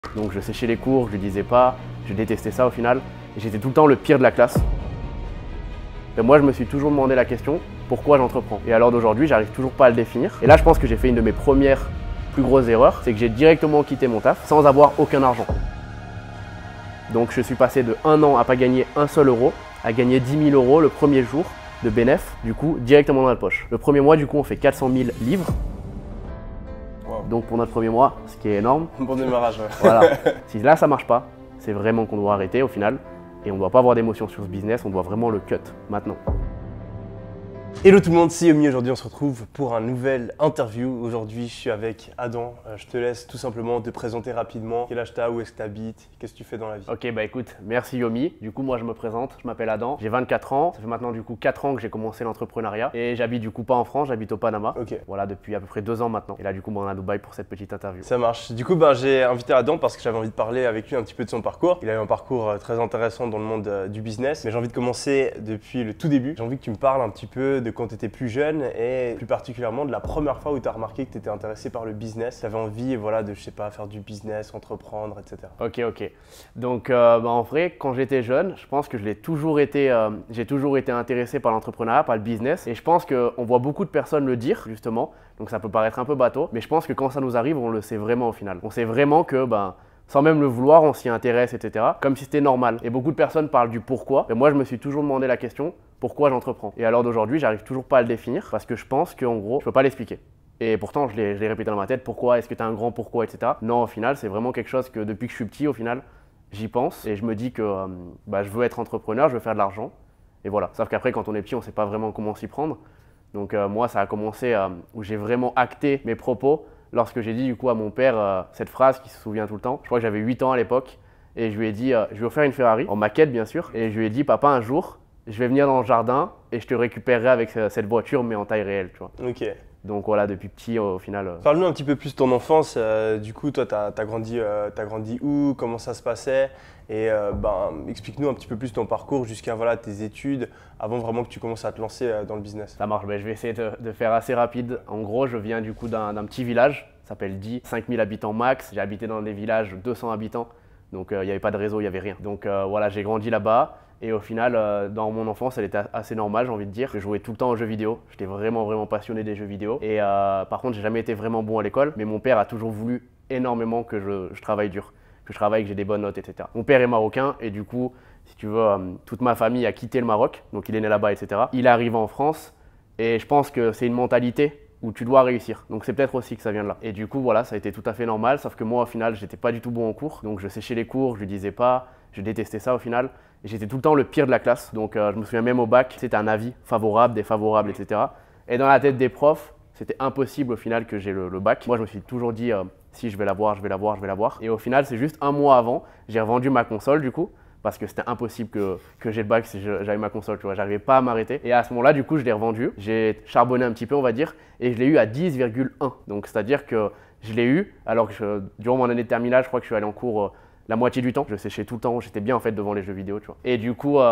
Donc je séchais les cours, je lui disais pas, je détestais ça au final. Et j'étais tout le temps le pire de la classe. Et moi je me suis toujours demandé la question, pourquoi j'entreprends? Et à l'heure d'aujourd'hui, j'arrive toujours pas à le définir. Et là je pense que j'ai fait une de mes premières plus grosses erreurs, c'est que j'ai directement quitté mon taf sans avoir aucun argent. Donc je suis passé de 1 an à pas gagner un seul euro, à gagner 10 000 euros le premier jour de bénéf, du coup directement dans la poche. Le premier mois du coup on fait 400 000 livres. Wow. Donc pour notre premier mois, ce qui est énorme. Bon démarrage, ouais. Voilà. Si là ça marche pas, c'est vraiment qu'on doit arrêter au final et on ne doit pas avoir d'émotion sur ce business, on doit vraiment le cut maintenant. Hello tout le monde, c'est Yomi. Aujourd'hui on se retrouve pour un nouvel interview. Aujourd'hui je suis avec Adam. Je te laisse tout simplement te présenter rapidement. Quel âge t'as, où est-ce que t'habites, qu'est-ce que tu fais dans la vie? Ok, bah écoute, merci Yomi. Du coup moi je me présente, je m'appelle Adam, j'ai 24 ans. Ça fait maintenant du coup 4 ans que j'ai commencé l'entrepreneuriat et j'habite du coup pas en France, j'habite au Panama. Ok. Voilà, depuis à peu près 2 ans maintenant. Et là du coup on est à Dubaï pour cette petite interview. Ça marche. Du coup j'ai invité Adam parce que j'avais envie de parler avec lui un petit peu de son parcours. Il a eu un parcours très intéressant dans le monde du business. Mais j'ai envie de commencer depuis le tout début. J'ai envie que tu me parles un petit peu de quand tu étais plus jeune et plus particulièrement de la première fois où tu as remarqué que tu étais intéressé par le business. Tu avais envie voilà, de, je sais pas, faire du business, entreprendre, etc. Ok. Donc en vrai, quand j'étais jeune, je pense que j'ai toujours été intéressé par l'entrepreneuriat, par le business. Et je pense qu'on voit beaucoup de personnes le dire justement. Donc ça peut paraître un peu bateau. Mais je pense que quand ça nous arrive, on le sait vraiment au final. On sait vraiment que sans même le vouloir, on s'y intéresse, etc. Comme si c'était normal. Et beaucoup de personnes parlent du pourquoi. Et moi, je me suis toujours demandé la question, pourquoi j'entreprends? Et à l'heure d'aujourd'hui, j'arrive toujours pas à le définir parce que je pense qu'en gros, je peux pas l'expliquer. Et pourtant, je l'ai répété dans ma tête, pourquoi? Est-ce que tu as un grand pourquoi, etc. Non, au final, c'est vraiment quelque chose que depuis que je suis petit, au final, j'y pense. Et je me dis que je veux être entrepreneur, je veux faire de l'argent. Et voilà. Sauf qu'après, quand on est petit, on sait pas vraiment comment s'y prendre. Donc moi, ça a commencé où j'ai vraiment acté mes propos lorsque j'ai dit du coup à mon père cette phrase qui se souvient tout le temps. Je crois que j'avais 8 ans à l'époque et je lui ai dit je vais offrir une Ferrari en maquette bien sûr et je lui ai dit papa un jour je vais venir dans le jardin et je te récupérerai avec cette voiture mais en taille réelle, tu vois. Ok. Donc voilà, depuis petit au final. Parle-nous un petit peu plus de ton enfance. Du coup, toi, t'as grandi où? Comment ça se passait? Et explique-nous un petit peu plus ton parcours jusqu'à voilà, tes études avant vraiment que tu commences à te lancer dans le business. Ça marche, je vais essayer de faire assez rapide. En gros, je viens du coup d'un petit village, ça s'appelle Die, 5000 habitants max. J'ai habité dans des villages 200 habitants, donc il n'y avait pas de réseau, il n'y avait rien. Donc voilà, j'ai grandi là-bas. Et au final, dans mon enfance, elle était assez normale, j'ai envie de dire. Je jouais tout le temps aux jeux vidéo. J'étais vraiment passionné des jeux vidéo. Et par contre, j'ai jamais été vraiment bon à l'école. Mais mon père a toujours voulu énormément que je travaille dur, que je travaille, que j'ai des bonnes notes, etc. Mon père est marocain et du coup, si tu veux, toute ma famille a quitté le Maroc. Donc il est né là-bas, etc. Il est arrivé en France et je pense que c'est une mentalité où tu dois réussir. Donc c'est peut-être aussi que ça vient de là. Et du coup, voilà, ça a été tout à fait normal. Sauf que moi, au final, j'étais pas du tout bon en cours. Donc je séchais les cours, je lui disais pas. Je détestais ça au final. Et j'étais tout le temps le pire de la classe. Donc je me souviens même au bac, c'était un avis favorable, défavorable, etc. Et dans la tête des profs, c'était impossible au final que j'ai le bac. Moi, je me suis toujours dit, si je vais l'avoir, je vais l'avoir, je vais l'avoir. Et au final, c'est juste un mois avant, j'ai revendu ma console du coup. Parce que c'était impossible que j'ai le bac si j'avais ma console, tu vois. J'arrivais pas à m'arrêter. Et à ce moment-là, du coup, je l'ai revendu. J'ai charbonné un petit peu, on va dire. Et je l'ai eu à 10,1. Donc, c'est-à-dire que je l'ai eu, alors que durant mon année de terminale, je crois que je suis allé en cours la moitié du temps. Je séchais tout le temps. J'étais bien en fait devant les jeux vidéo, tu vois. Et du coup,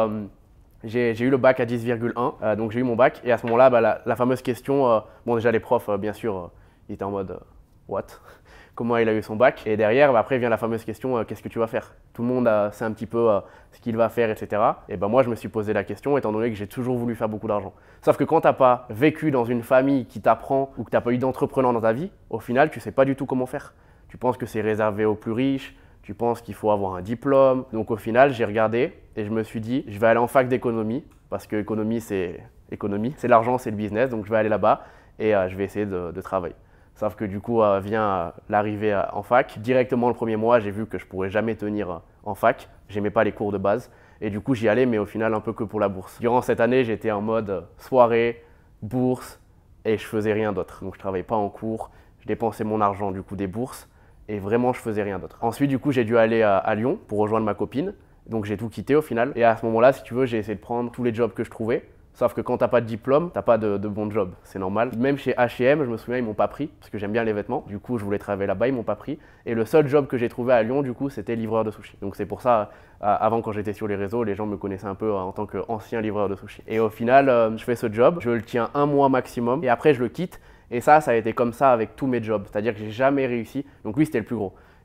j'ai eu le bac à 10,1. Donc, j'ai eu mon bac. Et à ce moment-là, la fameuse question, déjà les profs, bien sûr, ils étaient en mode what? Comment il a eu son bac. Et derrière, après vient la fameuse question, qu'est-ce que tu vas faire? Tout le monde sait un petit peu ce qu'il va faire, etc. Et moi, je me suis posé la question, étant donné que j'ai toujours voulu faire beaucoup d'argent. Sauf que quand tu n'as pas vécu dans une famille qui t'apprend ou que tu n'as pas eu d'entrepreneur dans ta vie, au final, tu ne sais pas du tout comment faire. Tu penses que c'est réservé aux plus riches, tu penses qu'il faut avoir un diplôme. Donc au final, j'ai regardé et je me suis dit, je vais aller en fac d'économie, parce que économie, c'est l'argent, c'est le business. Donc je vais aller là-bas et je vais essayer de travailler. Sauf que du coup, vient l'arrivée en fac. Directement le premier mois, j'ai vu que je ne pourrais jamais tenir en fac. J'aimais pas les cours de base. Et du coup, j'y allais, mais au final, un peu que pour la bourse. Durant cette année, j'étais en mode soirée, bourse, et je faisais rien d'autre. Donc, je travaillais pas en cours. Je dépensais mon argent du coup des bourses. Et vraiment, je faisais rien d'autre. Ensuite, du coup, j'ai dû aller à Lyon pour rejoindre ma copine. Donc, j'ai tout quitté au final. Et à ce moment-là, si tu veux, j'ai essayé de prendre tous les jobs que je trouvais. Sauf que quand t'as pas de diplôme, t'as pas de bon job, c'est normal. Même chez H&M, je me souviens, ils m'ont pas pris parce que j'aime bien les vêtements. Du coup, je voulais travailler là-bas, ils m'ont pas pris. Et le seul job que j'ai trouvé à Lyon, du coup, c'était livreur de sushi. Donc c'est pour ça, avant quand j'étais sur les réseaux, les gens me connaissaient un peu en tant qu'ancien livreur de sushi. Et au final, je fais ce job, je le tiens un mois maximum et après je le quitte. Et ça a été comme ça avec tous mes jobs, c'est-à-dire que j'ai jamais réussi. Donc lui, c'était le plus gros.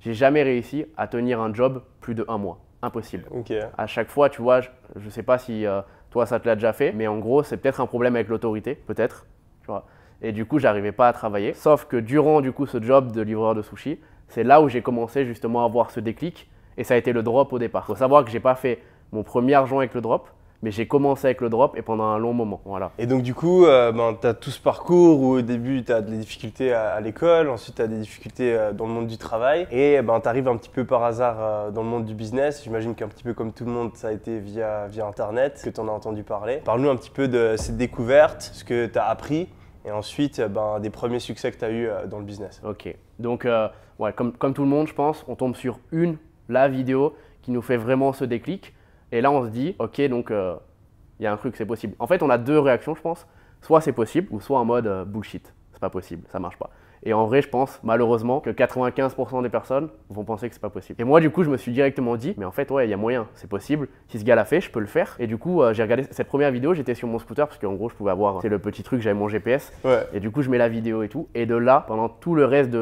j'ai jamais réussi à tenir un job plus de 1 mois. Impossible. Ok. À chaque fois, tu vois, je ne sais pas si toi ça te l'a déjà fait, mais en gros, c'est peut-être un problème avec l'autorité, peut-être, tu vois. Et du coup, j'arrivais pas à travailler. Sauf que durant du coup ce job de livreur de sushi, c'est là où j'ai commencé justement à avoir ce déclic et ça a été le drop au départ. Il faut savoir que j'ai pas fait mon premier argent avec le drop, mais j'ai commencé avec le drop et pendant un long moment. Voilà. Et donc du coup, tu as tout ce parcours où au début tu as des difficultés à l'école, ensuite tu as des difficultés dans le monde du travail et tu arrives un petit peu par hasard dans le monde du business. J'imagine qu'un petit peu comme tout le monde, ça a été via Internet que tu en as entendu parler. Parle-nous un petit peu de cette découverte, ce que tu as appris et ensuite des premiers succès que tu as eu dans le business. Ok, donc ouais, comme tout le monde, je pense, on tombe sur la vidéo qui nous fait vraiment ce déclic. Et là, on se dit, ok, donc il y a un truc, c'est possible. En fait, on a deux réactions, je pense. Soit c'est possible, ou soit en mode bullshit. C'est pas possible, ça marche pas. Et en vrai, je pense malheureusement que 95% des personnes vont penser que c'est pas possible. Et moi, du coup, je me suis directement dit, mais en fait, ouais, il y a moyen, c'est possible. Si ce gars l'a fait, je peux le faire. Et du coup, j'ai regardé cette première vidéo, j'étais sur mon scooter parce qu'en gros, je pouvais avoir, c'est le petit truc, j'avais mon GPS. Ouais. Et du coup, je mets la vidéo et tout. Et de là, pendant tout le reste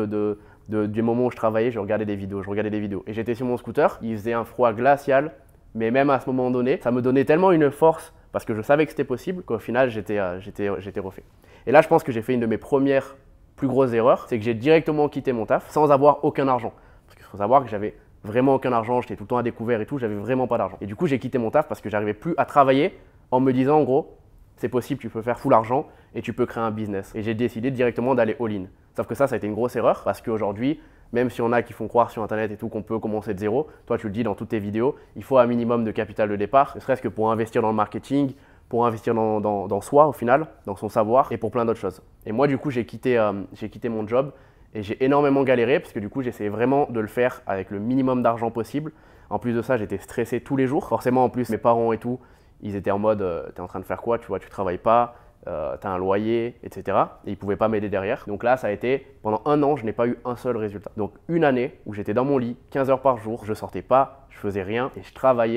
du moment où je travaillais, je regardais des vidéos, Et j'étais sur mon scooter, il faisait un froid glacial. Mais même à ce moment donné, ça me donnait tellement une force parce que je savais que c'était possible qu'au final, j'étais refait. Et là, je pense que j'ai fait une de mes premières plus grosses erreurs, c'est que j'ai directement quitté mon taf sans avoir aucun argent. Parce qu'il faut savoir que j'avais vraiment aucun argent, j'étais tout le temps à découvert et tout, j'avais vraiment pas d'argent. Et du coup, j'ai quitté mon taf parce que j'arrivais plus à travailler en me disant en gros, c'est possible, tu peux faire full argent et tu peux créer un business. Et j'ai décidé directement d'aller all-in. Sauf que ça a été une grosse erreur parce qu'aujourd'hui, même si on a qui font croire sur Internet et tout qu'on peut commencer de zéro, toi tu le dis dans toutes tes vidéos, il faut un minimum de capital de départ, ne serait-ce que pour investir dans le marketing, pour investir dans soi au final, dans son savoir et pour plein d'autres choses. Et moi du coup j'ai quitté mon job et j'ai énormément galéré parce que du coup j'essayais vraiment de le faire avec le minimum d'argent possible. En plus de ça, j'étais stressé tous les jours. Forcément en plus mes parents et tout, ils étaient en mode t'es en train de faire quoi, tu vois, tu travailles pas. T'as un loyer, etc. Et ils ne pouvaient pas m'aider derrière. Donc là, ça a été, pendant 1 an, je n'ai pas eu un seul résultat. Donc une année où j'étais dans mon lit, 15 heures par jour, je sortais pas, je faisais rien et je travaillais.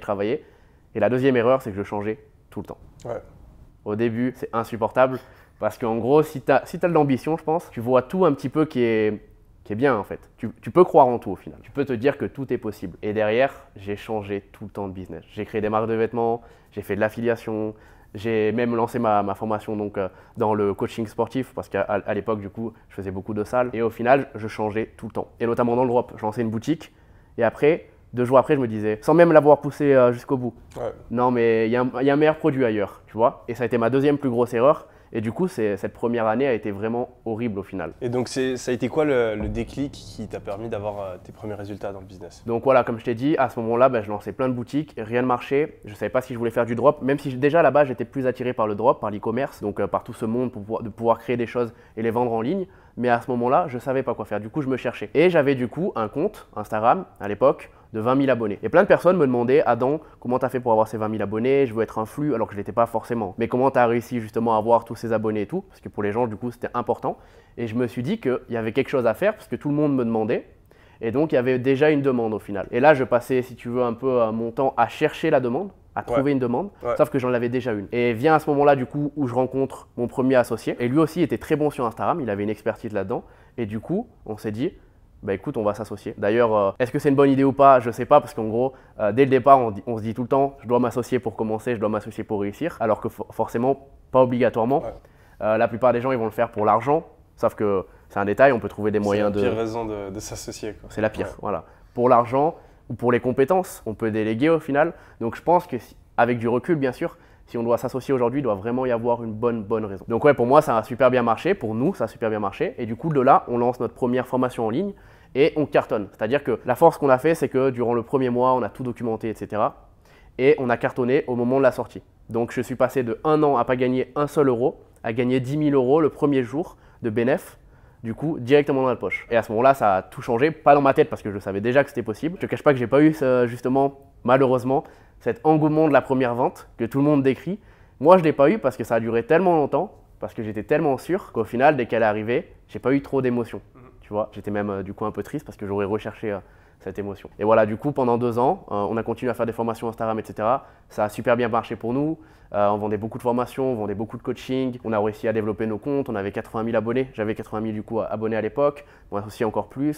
Et la deuxième erreur, c'est que je changeais tout le temps. Ouais. Au début, c'est insupportable parce qu'en gros, si tu as de l'ambition, je pense, tu vois tout un petit peu qui est bien en fait. Tu peux croire en tout au final. Tu peux te dire que tout est possible. Et derrière, j'ai changé tout le temps de business. J'ai créé des marques de vêtements, j'ai fait de l'affiliation. J'ai même lancé ma formation donc, dans le coaching sportif parce qu'à l'époque, du coup, je faisais beaucoup de salles. Et au final, je changeais tout le temps. Et notamment dans le drop, je lançais une boutique. Et après, 2 jours après, je me disais, sans même l'avoir poussé jusqu'au bout, Ouais. non mais il y a un meilleur produit ailleurs, tu vois. Et ça a été ma deuxième plus grosse erreur. Et du coup, cette première année a été vraiment horrible au final. Et donc ça a été quoi le déclic qui t'a permis d'avoir tes premiers résultats dans le business? Donc voilà, comme je t'ai dit, à ce moment-là, je lançais plein de boutiques, rien ne marchait. Je ne savais pas si je voulais faire du drop, même si déjà là-bas, j'étais plus attiré par le drop, par l'e-commerce, donc par tout ce monde de pouvoir créer des choses et les vendre en ligne. Mais à ce moment-là, je ne savais pas quoi faire. Du coup, je me cherchais. Et j'avais du coup un compte Instagram à l'époque de 20 000 abonnés. Et plein de personnes me demandaient, Adam, comment tu as fait pour avoir ces 20 000 abonnés? Je veux être influ, alors que je ne l'étais pas forcément. Mais comment tu as réussi justement à avoir tous ces abonnés et tout? Parce que pour les gens, du coup, c'était important. Et je me suis dit qu'il y avait quelque chose à faire parce que tout le monde me demandait. Et donc, il y avait déjà une demande au final. Et là, je passais, si tu veux, un peu mon temps à chercher la demande, à trouver une demande, sauf que j'en avais déjà une. Et vient à ce moment-là, du coup, où je rencontre mon premier associé. Et lui aussi était très bon sur Instagram, il avait une expertise là-dedans. Et du coup, on s'est dit, bah écoute, on va s'associer. D'ailleurs, est-ce que c'est une bonne idée ou pas? Je sais pas, parce qu'en gros, dès le départ, on se dit tout le temps, je dois m'associer pour commencer, je dois m'associer pour réussir, alors que forcément, pas obligatoirement. La plupart des gens, ils vont le faire pour l'argent, sauf que c'est un détail, on peut trouver des moyens de… C'est la pire raison de s'associer. C'est la pire, voilà. Pour l'argent ou pour les compétences, on peut déléguer au final. Donc je pense que, avec du recul, bien sûr, si on doit s'associer aujourd'hui, il doit vraiment y avoir une bonne raison. Donc ouais, pour moi, ça a super bien marché. Pour nous, ça a super bien marché. Et du coup, de là, on lance notre première formation en ligne et on cartonne. C'est-à-dire que la force qu'on a fait, c'est que durant le premier mois, on a tout documenté, etc. Et on a cartonné au moment de la sortie. Donc je suis passé de 1 an à pas gagner un seul euro à gagner 10 000 euros le premier jour de bénéf, du coup, directement dans la poche. Et à ce moment-là, ça a tout changé. Pas dans ma tête parce que je savais déjà que c'était possible. Je te cache pas que j'ai pas eu, justement, malheureusement, cet engouement de la première vente que tout le monde décrit. Moi, je l'ai pas eu parce que ça a duré tellement longtemps, parce que j'étais tellement sûr qu'au final, dès qu'elle est arrivée, j'ai pas eu trop d'émotions. Tu vois, j'étais même du coup un peu triste parce que j'aurais recherché cette émotion. Et voilà, du coup, pendant 2 ans, on a continué à faire des formations Instagram, etc. Ça a super bien marché pour nous. On vendait beaucoup de formations, on vendait beaucoup de coaching. On a réussi à développer nos comptes. On avait 80 000 abonnés. J'avais 80 000 du coup abonnés à l'époque. Mon associé encore plus.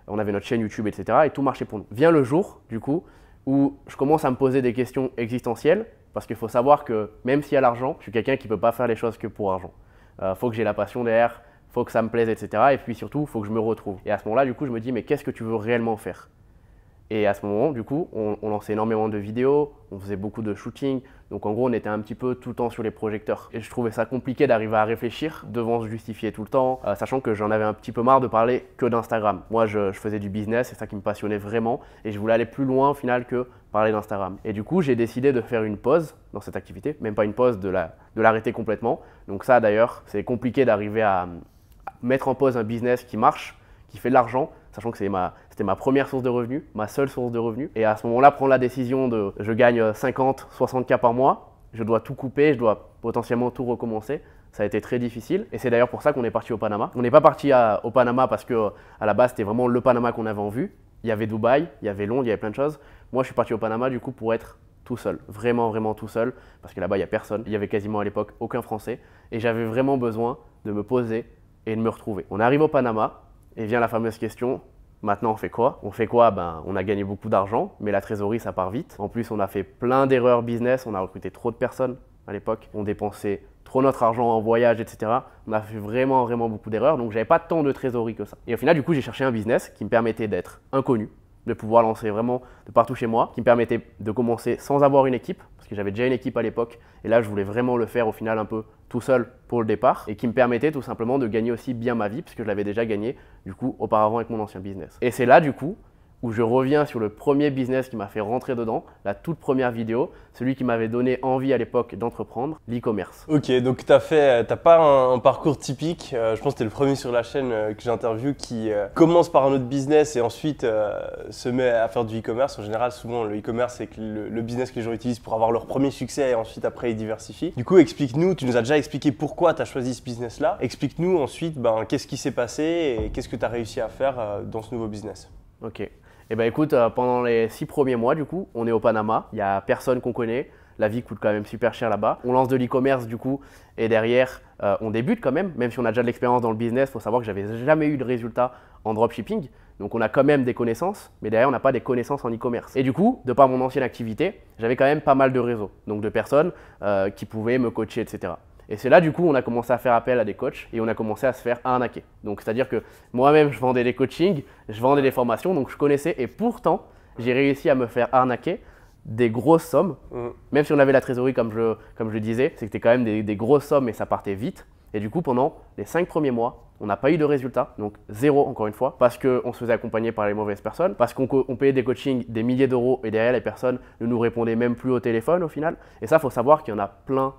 on avait notre chaîne YouTube, etc. Et tout marchait pour nous. Vient le jour, du coup, où je commence à me poser des questions existentielles, parce qu'il faut savoir que même s'il y a l'argent, je suis quelqu'un qui ne peut pas faire les choses que pour argent. Faut que j'ai la passion derrière, faut que ça me plaise, etc. Et puis surtout, il faut que je me retrouve. Et à ce moment-là, du coup, je me dis, mais qu'est-ce que tu veux réellement faire? Et à ce moment, du coup, on lançait énormément de vidéos, on faisait beaucoup de shooting. Donc en gros, on était un petit peu tout le temps sur les projecteurs. Et je trouvais ça compliqué d'arriver à réfléchir, devant se justifier tout le temps, sachant que j'en avais un petit peu marre de parler que d'Instagram. Moi, je faisais du business, c'est ça qui me passionnait vraiment. Et je voulais aller plus loin au final que parler d'Instagram. Et du coup, j'ai décidé de faire une pause dans cette activité, même pas une pause, de l'arrêter complètement. Donc ça, d'ailleurs, c'est compliqué d'arriver à mettre en pause un business qui marche, qui fait de l'argent, sachant que c'était ma première source de revenus, ma seule source de revenus. Et à ce moment-là, prendre la décision de je gagne 50, 60K par mois, je dois tout couper, je dois potentiellement tout recommencer. Ça a été très difficile et c'est d'ailleurs pour ça qu'on est parti au Panama. On n'est pas parti au Panama parce que à la base, c'était vraiment le Panama qu'on avait en vue. Il y avait Dubaï, il y avait Londres, il y avait plein de choses. Moi, je suis parti au Panama du coup pour être tout seul, vraiment, vraiment tout seul, parce que là-bas, il n'y a personne. Il y avait quasiment à l'époque aucun Français et j'avais vraiment besoin de me poser et de me retrouver. On arrive au Panama et vient la fameuse question, maintenant on fait quoi? On fait quoi? On a gagné beaucoup d'argent, mais la trésorerie ça part vite. En plus on a fait plein d'erreurs business, on a recruté trop de personnes à l'époque, on dépensait trop notre argent en voyage, etc. On a fait vraiment, vraiment beaucoup d'erreurs, donc j'avais pas tant de trésorerie que ça. Et au final du coup j'ai cherché un business qui me permettait d'être inconnu, de pouvoir lancer vraiment de partout chez moi, qui me permettait de commencer sans avoir une équipe, parce que j'avais déjà une équipe à l'époque, et là je voulais vraiment le faire au final un peu tout seul pour le départ, et qui me permettait tout simplement de gagner aussi bien ma vie, puisque je l'avais déjà gagné du coup auparavant avec mon ancien business. Et c'est là du coup où je reviens sur le premier business qui m'a fait rentrer dedans, la toute première vidéo, celui qui m'avait donné envie à l'époque d'entreprendre, l'e-commerce. Ok, donc t'as pas un parcours typique. Je pense que t'es le premier sur la chaîne que j'interviewe qui commence par un autre business et ensuite se met à faire du e-commerce. En général, souvent le e-commerce c'est que le business que les gens utilisent pour avoir leur premier succès et ensuite après ils diversifient. Du coup, explique-nous, tu nous as déjà expliqué pourquoi tu as choisi ce business-là. Explique-nous ensuite qu'est-ce qui s'est passé et qu'est-ce que tu as réussi à faire dans ce nouveau business. Ok. Eh bien écoute, pendant les 6 premiers mois du coup, on est au Panama, il n'y a personne qu'on connaît, la vie coûte quand même super cher là-bas. On lance de l'e-commerce du coup et derrière on débute quand même si on a déjà de l'expérience dans le business, il faut savoir que j'avais jamais eu de résultat en dropshipping. Donc on a quand même des connaissances, mais derrière on n'a pas des connaissances en e-commerce. Et du coup, de par mon ancienne activité, j'avais quand même pas mal de réseaux, donc de personnes qui pouvaient me coacher, etc. Et c'est là du coup on a commencé à faire appel à des coachs et on a commencé à se faire arnaquer. Donc c'est-à-dire que moi-même je vendais des coachings, je vendais des formations, donc je connaissais et pourtant j'ai réussi à me faire arnaquer des grosses sommes. Même si on avait la trésorerie comme je disais, c'était quand même des grosses sommes et ça partait vite. Et du coup pendant les 5 premiers mois, on n'a pas eu de résultats, donc zéro encore une fois, parce qu'on se faisait accompagner par les mauvaises personnes, parce qu'on payait des coachings des milliers d'euros et derrière les personnes ne nous répondaient même plus au téléphone au final. Et ça, il faut savoir qu'il y en a plein.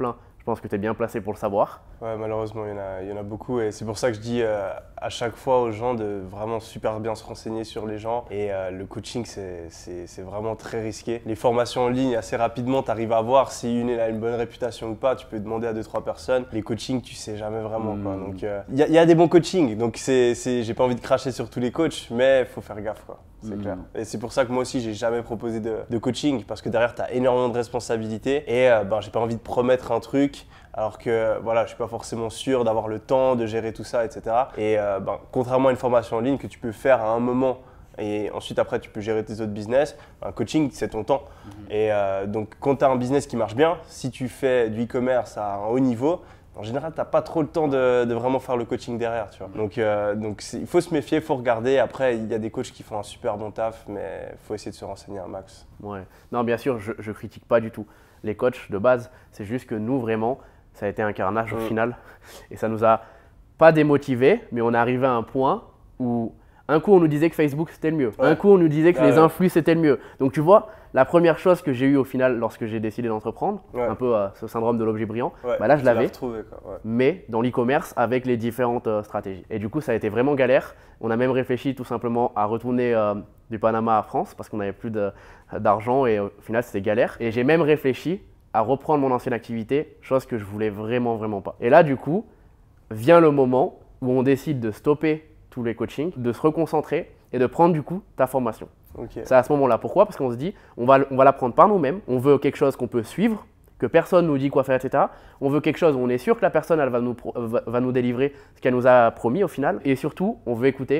Je pense que tu es bien placé pour le savoir. Ouais, malheureusement, il y en a beaucoup et c'est pour ça que je dis à chaque fois aux gens de vraiment super bien se renseigner sur les gens et le coaching, c'est vraiment très risqué. Les formations en ligne, assez rapidement, tu arrives à voir si une a une bonne réputation ou pas. Tu peux demander à 2-3 personnes. Les coachings, tu sais jamais vraiment. Quoi. Donc, il y a des bons coachings, donc j'ai pas envie de cracher sur tous les coachs, mais il faut faire gaffe. Quoi. C'est clair. Et c'est pour ça que moi aussi, j'ai jamais proposé de coaching parce que derrière, tu as énormément de responsabilités et j'ai pas envie de promettre un truc alors que voilà, je suis pas forcément sûr d'avoir le temps de gérer tout ça, etc. Et contrairement à une formation en ligne que tu peux faire à un moment et ensuite après tu peux gérer tes autres business, un coaching c'est ton temps. Et donc quand tu as un business qui marche bien, si tu fais du e-commerce à un haut niveau, en général, tu n'as pas trop le temps de vraiment faire le coaching derrière. Tu vois. Donc il faut se méfier, il faut regarder. Après, il y a des coachs qui font un super bon taf, mais il faut essayer de se renseigner un max. Ouais. Non, bien sûr, je ne critique pas du tout les coachs de base. C'est juste que nous, vraiment, ça a été un carnage au final. Et ça nous a pas démotivés, mais on est arrivé à un point où un coup, on nous disait que Facebook, c'était le mieux. Ouais. Un coup, on nous disait que les influx, c'était le mieux. Donc, tu vois, la première chose que j'ai eue au final lorsque j'ai décidé d'entreprendre, un peu ce syndrome de l'objet brillant, là, je l'avais, mais dans l'e-commerce avec les différentes stratégies. Et du coup, ça a été vraiment galère. On a même réfléchi tout simplement à retourner du Panama à France parce qu'on n'avait plus d'argent et au final, c'était galère. Et j'ai même réfléchi à reprendre mon ancienne activité, chose que je voulais vraiment pas. Et là, du coup, vient le moment où on décide de stopper tous les coachings, de se reconcentrer et de prendre du coup ta formation. Okay. C'est à ce moment-là. Pourquoi? Parce qu'on se dit, on va l'apprendre par nous-mêmes. On veut quelque chose qu'on peut suivre, que personne nous dit quoi faire, etc. On veut quelque chose où on est sûr que la personne elle va nous délivrer ce qu'elle nous a promis au final. Et surtout, on veut écouter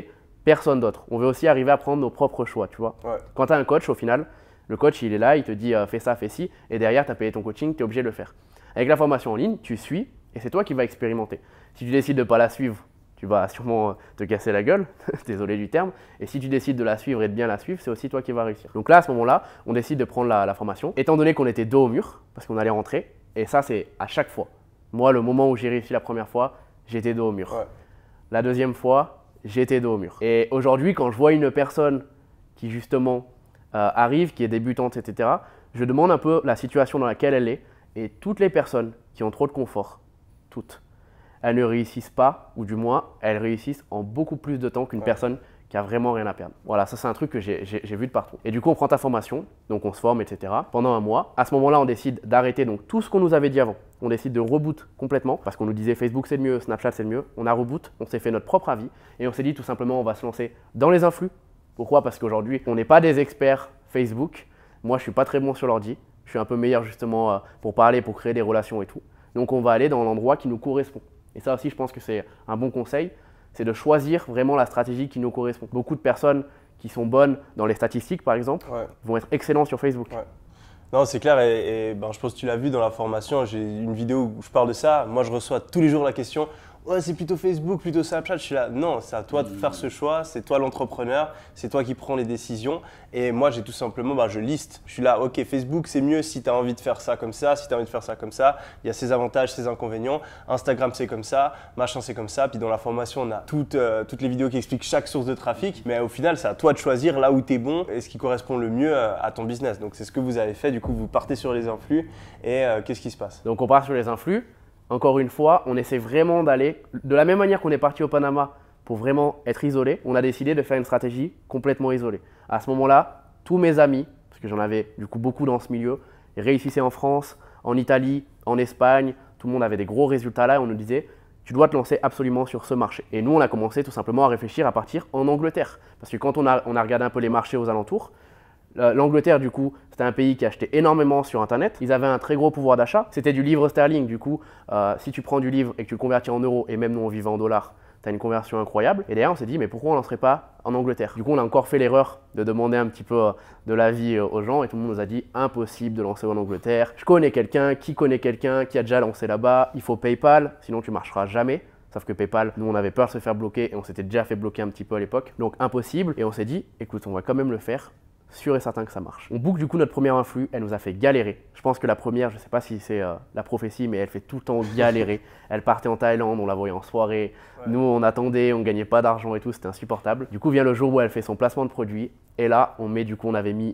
personne d'autre. On veut aussi arriver à prendre nos propres choix, tu vois. Ouais. Quand tu as un coach, au final, le coach, il est là, il te dit fais ça, fais ci, et derrière, tu as payé ton coaching, tu es obligé de le faire. Avec la formation en ligne, tu suis et c'est toi qui vas expérimenter. Si tu décides de ne pas la suivre, tu vas sûrement te casser la gueule, désolé du terme. Et si tu décides de la suivre et de bien la suivre, c'est aussi toi qui vas réussir. Donc là, à ce moment-là, on décide de prendre la formation. Étant donné qu'on était dos au mur, parce qu'on allait rentrer, et ça, c'est à chaque fois. Moi, le moment où j'ai réussi la première fois, j'étais dos au mur. Ouais. La deuxième fois, j'étais dos au mur. Et aujourd'hui, quand je vois une personne qui justement arrive, qui est débutante, etc., je demande un peu la situation dans laquelle elle est. Et toutes les personnes qui ont trop de confort, toutes, elles ne réussissent pas, ou du moins, elles réussissent en beaucoup plus de temps qu'une personne qui a vraiment rien à perdre. Voilà, ça c'est un truc que j'ai vu de partout. Et du coup, on prend ta formation, donc on se forme, etc. pendant un mois. À ce moment-là, on décide d'arrêter donc tout ce qu'on nous avait dit avant. On décide de reboot complètement, parce qu'on nous disait Facebook c'est le mieux, Snapchat c'est le mieux. On a reboot, on s'est fait notre propre avis, et on s'est dit tout simplement on va se lancer dans les influx. Pourquoi? Parce qu'aujourd'hui, on n'est pas des experts Facebook. Moi, je suis pas très bon sur l'ordi. Je suis un peu meilleur justement pour parler, pour créer des relations et tout. Donc, on va aller dans l'endroit qui nous correspond. Et ça aussi, je pense que c'est un bon conseil, c'est de choisir vraiment la stratégie qui nous correspond. Beaucoup de personnes qui sont bonnes dans les statistiques, par exemple, vont être excellents sur Facebook. Ouais. Non, c'est clair et ben, je pense que tu l'as vu dans la formation, j'ai une vidéo où je parle de ça. Moi, je reçois tous les jours la question « Ouais, c'est plutôt Facebook, plutôt Snapchat ?» Je suis là « Non, c'est à toi de faire ce choix, c'est toi l'entrepreneur, c'est toi qui prends les décisions. » Et moi, j'ai tout simplement, je liste. Je suis là « Ok, Facebook, c'est mieux si tu as envie de faire ça comme ça, si tu as envie de faire ça comme ça. Il y a ses avantages, ses inconvénients. Instagram, c'est comme ça, machin, c'est comme ça. » Puis dans la formation, on a toutes les vidéos qui expliquent chaque source de trafic. Mais au final, c'est à toi de choisir là où tu es bon et ce qui correspond le mieux à ton business. Donc, c'est ce que vous avez fait. Du coup, vous partez sur les influx et qu'est-ce qui se passe? Donc, on part sur les influx. Encore une fois, on essaie vraiment d'aller, de la même manière qu'on est parti au Panama pour vraiment être isolé, on a décidé de faire une stratégie complètement isolée. À ce moment-là, tous mes amis, parce que j'en avais du coup beaucoup dans ce milieu, ils réussissaient en France, en Italie, en Espagne, tout le monde avait des gros résultats là et on nous disait tu dois te lancer absolument sur ce marché. Et nous, on a commencé tout simplement à réfléchir à partir en Angleterre. Parce que quand on a regardé un peu les marchés aux alentours, l'Angleterre, du coup, c'était un pays qui achetait énormément sur Internet. Ils avaient un très gros pouvoir d'achat. C'était du livre sterling. Du coup, si tu prends du livre et que tu le convertis en euros, et même nous, on vivait en dollars, tu as une conversion incroyable. Et d'ailleurs, on s'est dit, mais pourquoi on ne lancerait pas en Angleterre? Du coup, on a encore fait l'erreur de demander un petit peu de l'avis aux gens. Et tout le monde nous a dit, impossible de lancer en Angleterre. Je connais quelqu'un qui a déjà lancé là-bas. Il faut PayPal, sinon tu ne marcheras jamais. Sauf que PayPal, nous, on avait peur de se faire bloquer et on s'était déjà fait bloquer un petit peu à l'époque. Donc, impossible. Et on s'est dit, écoute, on va quand même le faire. Sûr et certain que ça marche. On book du coup notre première influx, elle nous a fait galérer. Je pense que la première, je ne sais pas si c'est la prophétie, mais elle fait tout le temps galérer. Elle partait en Thaïlande, on la voyait en soirée. Ouais. Nous, on attendait, on gagnait pas d'argent et tout, c'était insupportable. Du coup, vient le jour où elle fait son placement de produit. Et là, on avait mis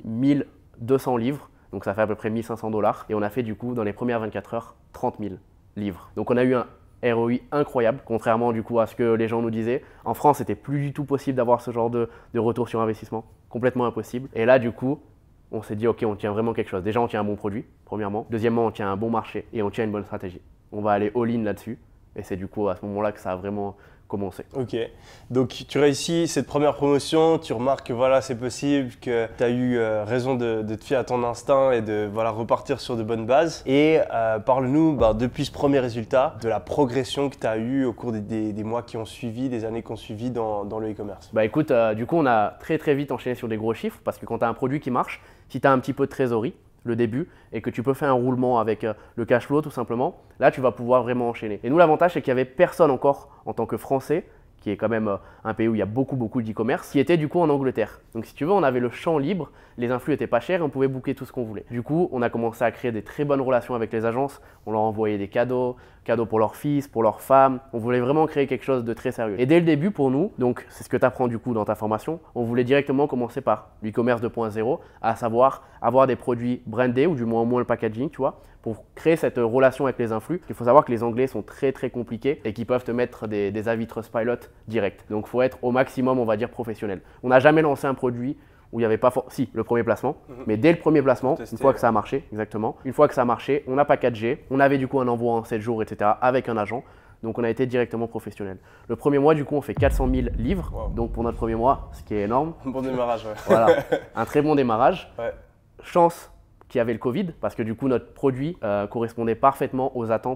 1200 livres, donc ça fait à peu près 1500 $. Et on a fait du coup, dans les premières 24 heures, 30 000 livres. Donc on a eu un ROI incroyable, contrairement du coup à ce que les gens nous disaient. En France, c'était plus du tout possible d'avoir ce genre de retour sur investissement. Complètement impossible. Et là, du coup, on s'est dit, ok, on tient vraiment quelque chose. Déjà, on tient un bon produit, premièrement. Deuxièmement, on tient un bon marché et on tient une bonne stratégie. On va aller all-in là-dessus. Et c'est du coup à ce moment-là que ça a vraiment commencé. Ok, donc tu réussis cette première promotion, tu remarques que voilà, c'est possible, que tu as eu raison de te fier à ton instinct et de repartir sur de bonnes bases. Et parle-nous depuis ce premier résultat, de la progression que tu as eue au cours des mois qui ont suivi, des années qui ont suivi dans le e-commerce. Écoute, du coup on a très vite enchaîné sur des gros chiffres parce que quand tu as un produit qui marche, si tu as un petit peu de trésorerie, le début, et que tu peux faire un roulement avec le cash flow tout simplement, là tu vas pouvoir vraiment enchaîner. Et nous l'avantage c'est qu'il n'y avait personne encore en tant que Français, qui est quand même un pays où il y a beaucoup d'e-commerce, qui était du coup en Angleterre. Donc si tu veux, on avait le champ libre, les influx étaient pas chers et on pouvait booker tout ce qu'on voulait. Du coup, on a commencé à créer des très bonnes relations avec les agences, on leur envoyait des cadeaux pour leurs fils, pour leurs femmes, on voulait vraiment créer quelque chose de très sérieux. Et dès le début pour nous, donc c'est ce que tu apprends du coup dans ta formation, on voulait directement commencer par l'e-commerce 2.0, à savoir avoir des produits brandés ou du moins au moins le packaging, tu vois, pour créer cette relation avec les influx. Il faut savoir que les Anglais sont très compliqués et qu'ils peuvent te mettre des avis Trustpilot direct. Donc il faut être au maximum, on va dire, professionnel. On n'a jamais lancé un produit où il n'y avait pas si, le premier placement, mais dès le premier placement, une fois que ça a marché, exactement, une fois que ça a marché, on a packagé, on avait du coup un envoi en 7 jours, etc. avec un agent. Donc on a été directement professionnel. Le premier mois, du coup, on fait 400 000 livres. Wow. Donc pour notre premier mois, ce qui est énorme. Un bon démarrage, ouais. Voilà, un très bon démarrage. Ouais. Chance qu'il y avait le Covid, parce que du coup, notre produit correspondait parfaitement aux attentes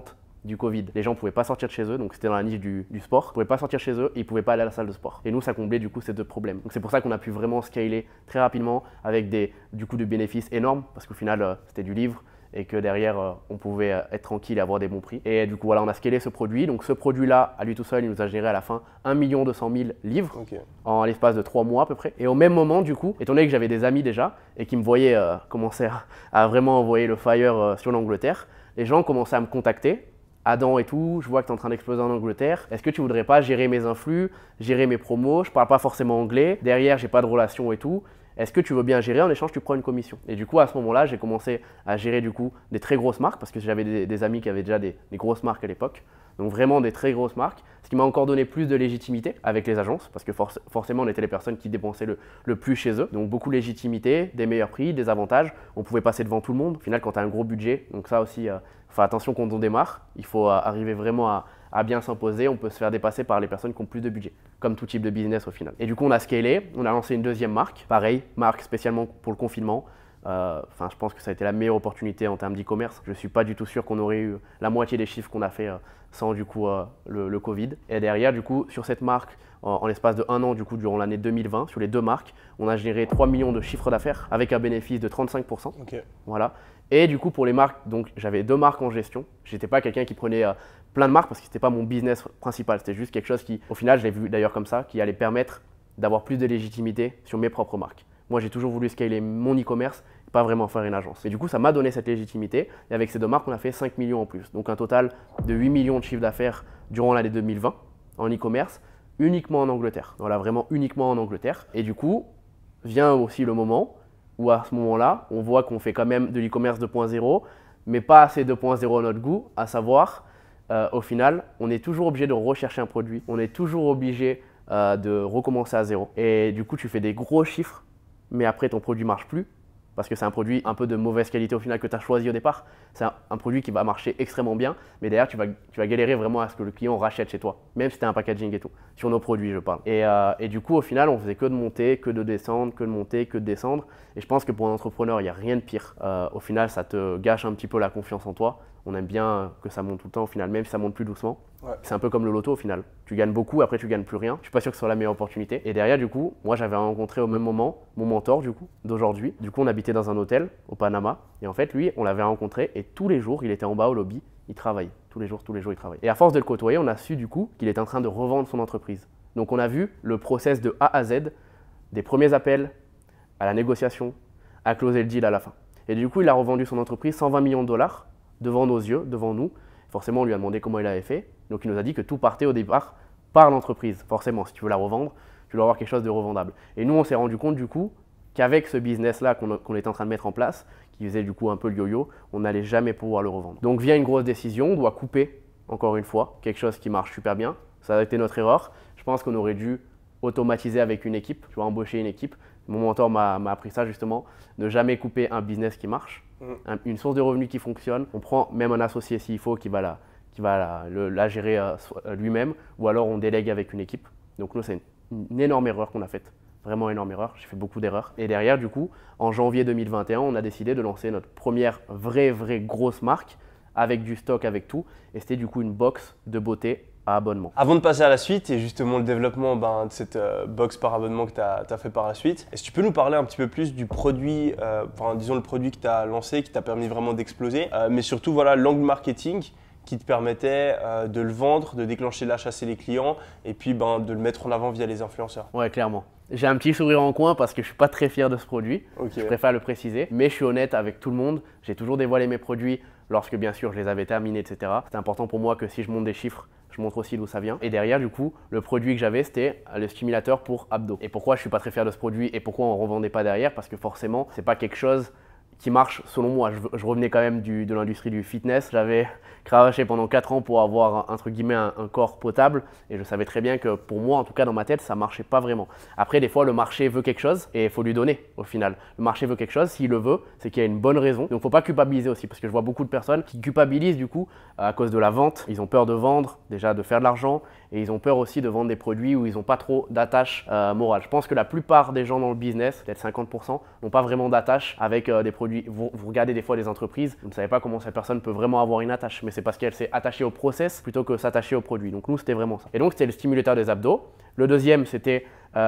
du Covid. Les gens ne pouvaient pas sortir de chez eux, donc c'était dans la niche du sport. Ils ne pouvaient pas sortir de chez eux et ils ne pouvaient pas aller à la salle de sport. Et nous, ça comblait du coup ces deux problèmes. Donc c'est pour ça qu'on a pu vraiment scaler très rapidement avec des bénéfices énormes parce qu'au final, c'était du livre et que derrière, on pouvait être tranquille et avoir des bons prix. Et du coup, voilà, on a scalé ce produit. Donc ce produit-là, à lui tout seul, il nous a généré à la fin 1 200 000 livres en l'espace de 3 mois à peu près. Et au même moment, du coup, étant donné que j'avais des amis déjà et qui me voyaient commencer à vraiment envoyer le fire sur l'Angleterre, les gens commençaient à me contacter. Adam et tout, je vois que tu es en train d'exploser en Angleterre. Est-ce que tu voudrais pas gérer mes influx, gérer mes promos? Je parle pas forcément anglais. Derrière, j'ai pas de relation et tout. Est-ce que tu veux bien gérer? En échange, tu prends une commission. Et du coup, à ce moment-là, j'ai commencé à gérer du coup des très grosses marques parce que j'avais des amis qui avaient déjà des grosses marques à l'époque. Donc vraiment des très grosses marques, ce qui m'a encore donné plus de légitimité avec les agences parce que forcément, on était les personnes qui dépensaient le plus chez eux. Donc beaucoup de légitimité, des meilleurs prix, des avantages. On pouvait passer devant tout le monde. Au final, quand tu as un gros budget, donc ça aussi, faut attention quand on démarre. Il faut arriver vraiment à bien s'imposer. On peut se faire dépasser par les personnes qui ont plus de budget, comme tout type de business au final. Et du coup, on a scalé, on a lancé une deuxième marque. Pareil, marque spécialement pour le confinement. Je pense que ça a été la meilleure opportunité en termes d'e-commerce. Je ne suis pas du tout sûr qu'on aurait eu la moitié des chiffres qu'on a fait sans du coup le Covid. Et derrière, du coup, sur cette marque, en l'espace de 1 an, du coup, durant l'année 2020, sur les deux marques, on a généré 3 millions de chiffres d'affaires avec un bénéfice de 35%. Voilà. Et du coup, pour les marques, donc j'avais 2 marques en gestion. Je n'étais pas quelqu'un qui prenait plein de marques parce que ce n'était pas mon business principal. C'était juste quelque chose qui, au final, je l'ai vu d'ailleurs comme ça, qui allait permettre d'avoir plus de légitimité sur mes propres marques. Moi, j'ai toujours voulu scaler mon e-commerce, pas vraiment faire une agence. Et du coup, ça m'a donné cette légitimité. Et avec ces 2 marques, on a fait 5 millions en plus. Donc un total de 8 millions de chiffre d'affaires durant l'année 2020 en e-commerce, uniquement en Angleterre. Voilà, vraiment uniquement en Angleterre. Et du coup, vient aussi le moment où à ce moment-là, on voit qu'on fait quand même de l'e-commerce 2.0, mais pas assez 2.0 à notre goût, à savoir, au final, on est toujours obligé de rechercher un produit. On est toujours obligé de recommencer à zéro. Et du coup, tu fais des gros chiffres, mais après, ton produit ne marche plus. Parce que c'est un produit un peu de mauvaise qualité au final que tu as choisi au départ. C'est un produit qui va marcher extrêmement bien, mais derrière, tu vas galérer vraiment à ce que le client rachète chez toi, même si tu as un packaging et tout. Sur nos produits, je parle. Et du coup, au final, on faisait que de monter, que de descendre, que de monter, que de descendre. Et je pense que pour un entrepreneur, il n'y a rien de pire. Au final, ça te gâche un petit peu la confiance en toi. On aime bien que ça monte tout le temps au final, même si ça monte plus doucement. Ouais. C'est un peu comme le loto au final. Tu gagnes beaucoup, après tu gagnes plus rien. Je suis pas sûr que ce soit la meilleure opportunité. Et derrière, du coup, moi j'avais rencontré au même moment mon mentor du coup d'aujourd'hui. Du coup, on habitait dans un hôtel au Panama. Et en fait, lui, on l'avait rencontré et tous les jours, il était en bas au lobby. Il travaillait. Tous les jours, il travaillait. Et à force de le côtoyer, on a su du coup qu'il était en train de revendre son entreprise. Donc on a vu le process de A à Z, des premiers appels à la négociation, à closer le deal à la fin. Et du coup, il a revendu son entreprise 120 millions de dollars devant nos yeux, devant nous. Forcément, on lui a demandé comment il avait fait. Donc, il nous a dit que tout partait au départ par l'entreprise. Forcément, si tu veux la revendre, tu dois avoir quelque chose de revendable. Et nous, on s'est rendu compte du coup qu'avec ce business-là qu'on était en train de mettre en place, qui faisait du coup un peu le yo-yo, on n'allait jamais pouvoir le revendre. Donc, vient une grosse décision, on doit couper, encore une fois, quelque chose qui marche super bien. Ça a été notre erreur. Je pense qu'on aurait dû automatiser avec une équipe, tu vois, embaucher une équipe. Mon mentor m'a appris ça justement, ne jamais couper un business qui marche, une source de revenus qui fonctionne. On prend même un associé s'il faut qui va la gérer lui-même, ou alors on délègue avec une équipe. Donc nous, c'est une énorme erreur qu'on a faite, vraiment énorme erreur. J'ai fait beaucoup d'erreurs. Et derrière, du coup, en janvier 2021, on a décidé de lancer notre première vraie grosse marque avec du stock, avec tout. Et c'était du coup une box de beauté à abonnement. Avant de passer à la suite et justement le développement de cette box par abonnement que tu as fait par la suite, est-ce que tu peux nous parler un petit peu plus du produit, disons le produit que tu as lancé, qui t'a permis vraiment d'exploser, mais surtout voilà l'angle marketing qui te permettait de le vendre, de déclencher l'achat chez les clients et puis de le mettre en avant via les influenceurs. Ouais, clairement. J'ai un petit sourire en coin parce que je ne suis pas très fier de ce produit. Je préfère le préciser, mais je suis honnête avec tout le monde. J'ai toujours dévoilé mes produits lorsque bien sûr je les avais terminés, etc. C'est important pour moi que si je monte des chiffres, je montre aussi d'où ça vient. Et derrière, du coup, le produit que j'avais, c'était le stimulateur pour abdos. Et pourquoi je suis pas très fier de ce produit et pourquoi on ne revendait pas derrière? Parce que forcément, c'est pas quelque chose qui marche selon moi. Je revenais quand même de l'industrie du fitness. J'avais cravaché pendant 4 ans pour avoir entre guillemets un corps potable et je savais très bien que pour moi, en tout cas dans ma tête, ça marchait pas vraiment. Après, des fois, le marché veut quelque chose et il faut lui donner au final. Le marché veut quelque chose, s'il le veut, c'est qu'il y a une bonne raison. Donc, faut pas culpabiliser aussi parce que je vois beaucoup de personnes qui culpabilisent du coup à cause de la vente. Ils ont peur de vendre, déjà de faire de l'argent et ils ont peur aussi de vendre des produits où ils n'ont pas trop d'attache morale. Je pense que la plupart des gens dans le business, peut-être 50%, n'ont pas vraiment d'attache avec des produits. Vous regardez des fois des entreprises, vous ne savez pas comment cette personne peut vraiment avoir une attache, mais c'est parce qu'elle s'est attachée au process plutôt que s'attacher au produit. Donc nous, c'était vraiment ça. Et donc, c'était le stimulateur des abdos. Le deuxième, c'était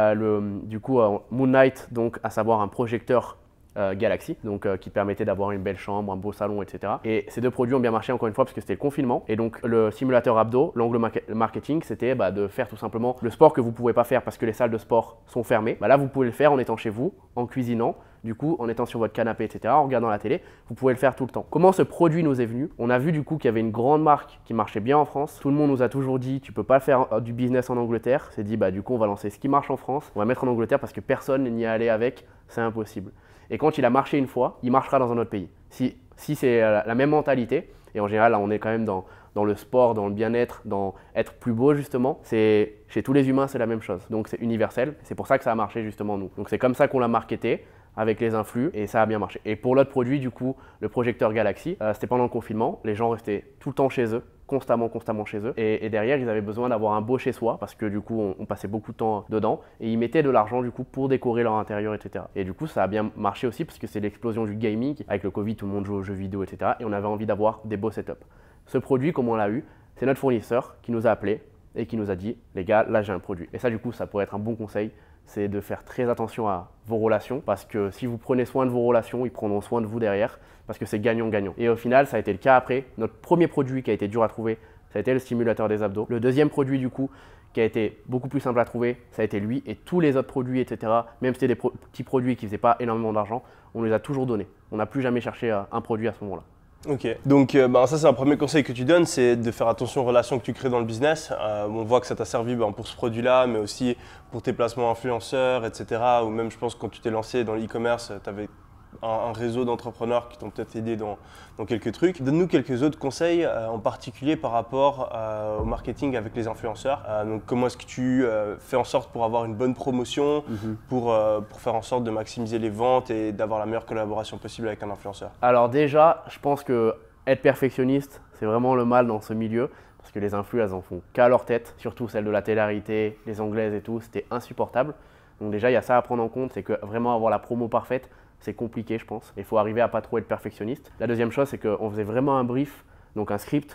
Moon Knight, donc à savoir un projecteur Galaxy, donc qui permettait d'avoir une belle chambre, un beau salon, etc. Et ces deux produits ont bien marché encore une fois parce que c'était le confinement. Et donc le simulateur abdos, l'angle marketing, c'était de faire tout simplement le sport que vous ne pouvez pas faire parce que les salles de sport sont fermées. Là, vous pouvez le faire en étant chez vous, en cuisinant, du coup, en étant sur votre canapé, etc., en regardant la télé, vous pouvez le faire tout le temps. Comment ce produit nous est venu? On a vu du coup qu'il y avait une grande marque qui marchait bien en France. Tout le monde nous a toujours dit, tu peux pas faire du business en Angleterre. C'est dit, du coup, on va lancer ce qui marche en France, on va mettre en Angleterre parce que personne n'y est allé avec, c'est impossible. Et quand il a marché une fois, il marchera dans un autre pays. Si c'est la même mentalité, et en général, là, on est quand même dans le sport, dans le bien-être, dans être plus beau justement, chez tous les humains, c'est la même chose. Donc c'est universel, c'est pour ça que ça a marché justement nous. Donc c'est comme ça qu'on l'a marketé, avec les influx, et ça a bien marché. Et pour l'autre produit, du coup, le projecteur Galaxy, c'était pendant le confinement, les gens restaient tout le temps chez eux, constamment chez eux, et derrière, ils avaient besoin d'avoir un beau chez soi, parce que du coup, on passait beaucoup de temps dedans, et ils mettaient de l'argent du coup pour décorer leur intérieur, etc. Et du coup, ça a bien marché aussi, parce que c'est l'explosion du gaming, avec le Covid, tout le monde joue aux jeux vidéo, etc. Et on avait envie d'avoir des beaux setups. Ce produit, comme on l'a eu, c'est notre fournisseur qui nous a appelés, et qui nous a dit, les gars, là j'ai un produit. Et ça, du coup, ça pourrait être un bon conseil, c'est de faire très attention à vos relations, parce que si vous prenez soin de vos relations, ils prendront soin de vous derrière, parce que c'est gagnant-gagnant. Et au final, ça a été le cas après. Notre premier produit qui a été dur à trouver, ça a été le stimulateur des abdos. Le deuxième produit, du coup, qui a été beaucoup plus simple à trouver, ça a été lui. Et tous les autres produits, etc., même si c'était des petits produits qui ne faisaient pas énormément d'argent, on les a toujours donnés. On n'a plus jamais cherché un produit à ce moment-là. Ok, donc ça c'est un premier conseil que tu donnes, c'est de faire attention aux relations que tu crées dans le business. On voit que ça t'a servi pour ce produit-là, mais aussi pour tes placements influenceurs, etc. Ou même je pense que quand tu t'es lancé dans l'e-commerce, tu avais un réseau d'entrepreneurs qui t'ont peut-être aidé dans quelques trucs. Donne-nous quelques autres conseils, en particulier par rapport au marketing avec les influenceurs. Donc comment est-ce que tu fais en sorte pour avoir une bonne promotion, pour faire en sorte de maximiser les ventes et d'avoir la meilleure collaboration possible avec un influenceur? Alors déjà, je pense que être perfectionniste, c'est vraiment le mal dans ce milieu. Parce que les influx, elles en font qu'à leur tête, surtout celles de la télé-réalité, les anglaises et tout, c'était insupportable. Donc déjà, il y a ça à prendre en compte, c'est que vraiment avoir la promo parfaite, c'est compliqué, je pense. Il faut arriver à pas trop être perfectionniste. La deuxième chose, c'est qu'on faisait vraiment un brief, donc un script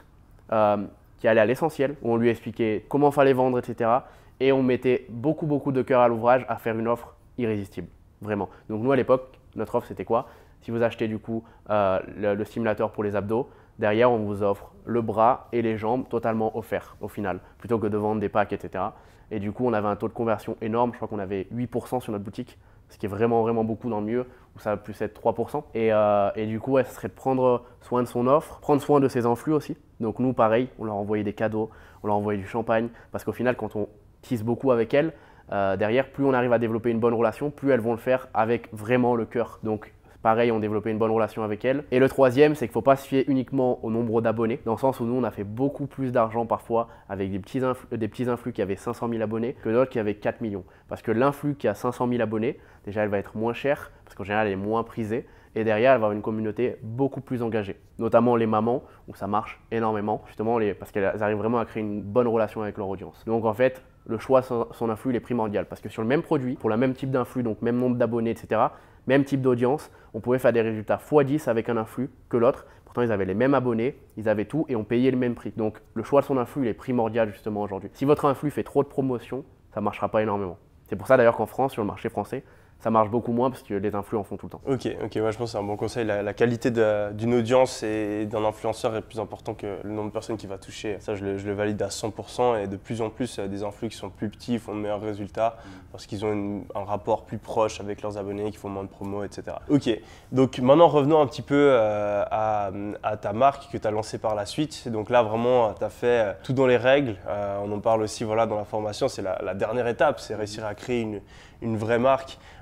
qui allait à l'essentiel, où on lui expliquait comment fallait vendre, etc. Et on mettait beaucoup de cœur à l'ouvrage à faire une offre irrésistible, vraiment. Donc nous, à l'époque, notre offre, c'était quoi? Si vous achetez du coup le stimulateur pour les abdos, derrière, on vous offre le bras et les jambes totalement offerts au final, plutôt que de vendre des packs, etc. Et du coup, on avait un taux de conversion énorme. Je crois qu'on avait 8% sur notre boutique, ce qui est vraiment beaucoup dans le mieux, où ça va plus être 3%. Et du coup, ce serait de prendre soin de son offre, prendre soin de ses influx aussi. Donc nous, pareil, on leur envoyait des cadeaux, on leur envoyait du champagne, parce qu'au final, quand on tisse beaucoup avec elles, derrière, plus on arrive à développer une bonne relation, plus elles vont le faire avec vraiment le cœur. Donc pareil, on développait une bonne relation avec elles. Et le troisième, c'est qu'il ne faut pas se fier uniquement au nombre d'abonnés, dans le sens où nous, on a fait beaucoup plus d'argent parfois avec des petits influx qui avaient 500 000 abonnés que d'autres qui avaient 4 millions. Parce que l'influx qui a 500 000 abonnés, déjà, elle va être moins chère, parce qu'en général, elle est moins prisée. Et derrière, elle va avoir une communauté beaucoup plus engagée, notamment les mamans, où ça marche énormément, justement parce qu'elles arrivent vraiment à créer une bonne relation avec leur audience. Donc en fait, le choix de son influx, il est primordial, parce que sur le même produit, pour le même type d'influx, donc même nombre d'abonnés, etc., même type d'audience, on pouvait faire des résultats x10 avec un influx que l'autre. Pourtant, ils avaient les mêmes abonnés, ils avaient tout et on payait le même prix. Donc, le choix de son influx, il est primordial justement aujourd'hui. Si votre influx fait trop de promotion, ça ne marchera pas énormément. C'est pour ça d'ailleurs qu'en France, sur le marché français, ça marche beaucoup moins parce que les influx en font tout le temps. Ok, ouais, je pense que c'est un bon conseil. La qualité d'une audience et d'un influenceur est plus important que le nombre de personnes qu'il va toucher. Ça, je le valide à 100%. Et de plus en plus, des influx qui sont plus petits font de meilleurs résultats parce qu'ils ont un rapport plus proche avec leurs abonnés, qui font moins de promos, etc. Ok, donc maintenant revenons un petit peu à ta marque que tu as lancée par la suite. Donc là, vraiment, tu as fait tout dans les règles. On en parle aussi dans la formation. C'est la dernière étape, c'est réussir à créer une vraie marque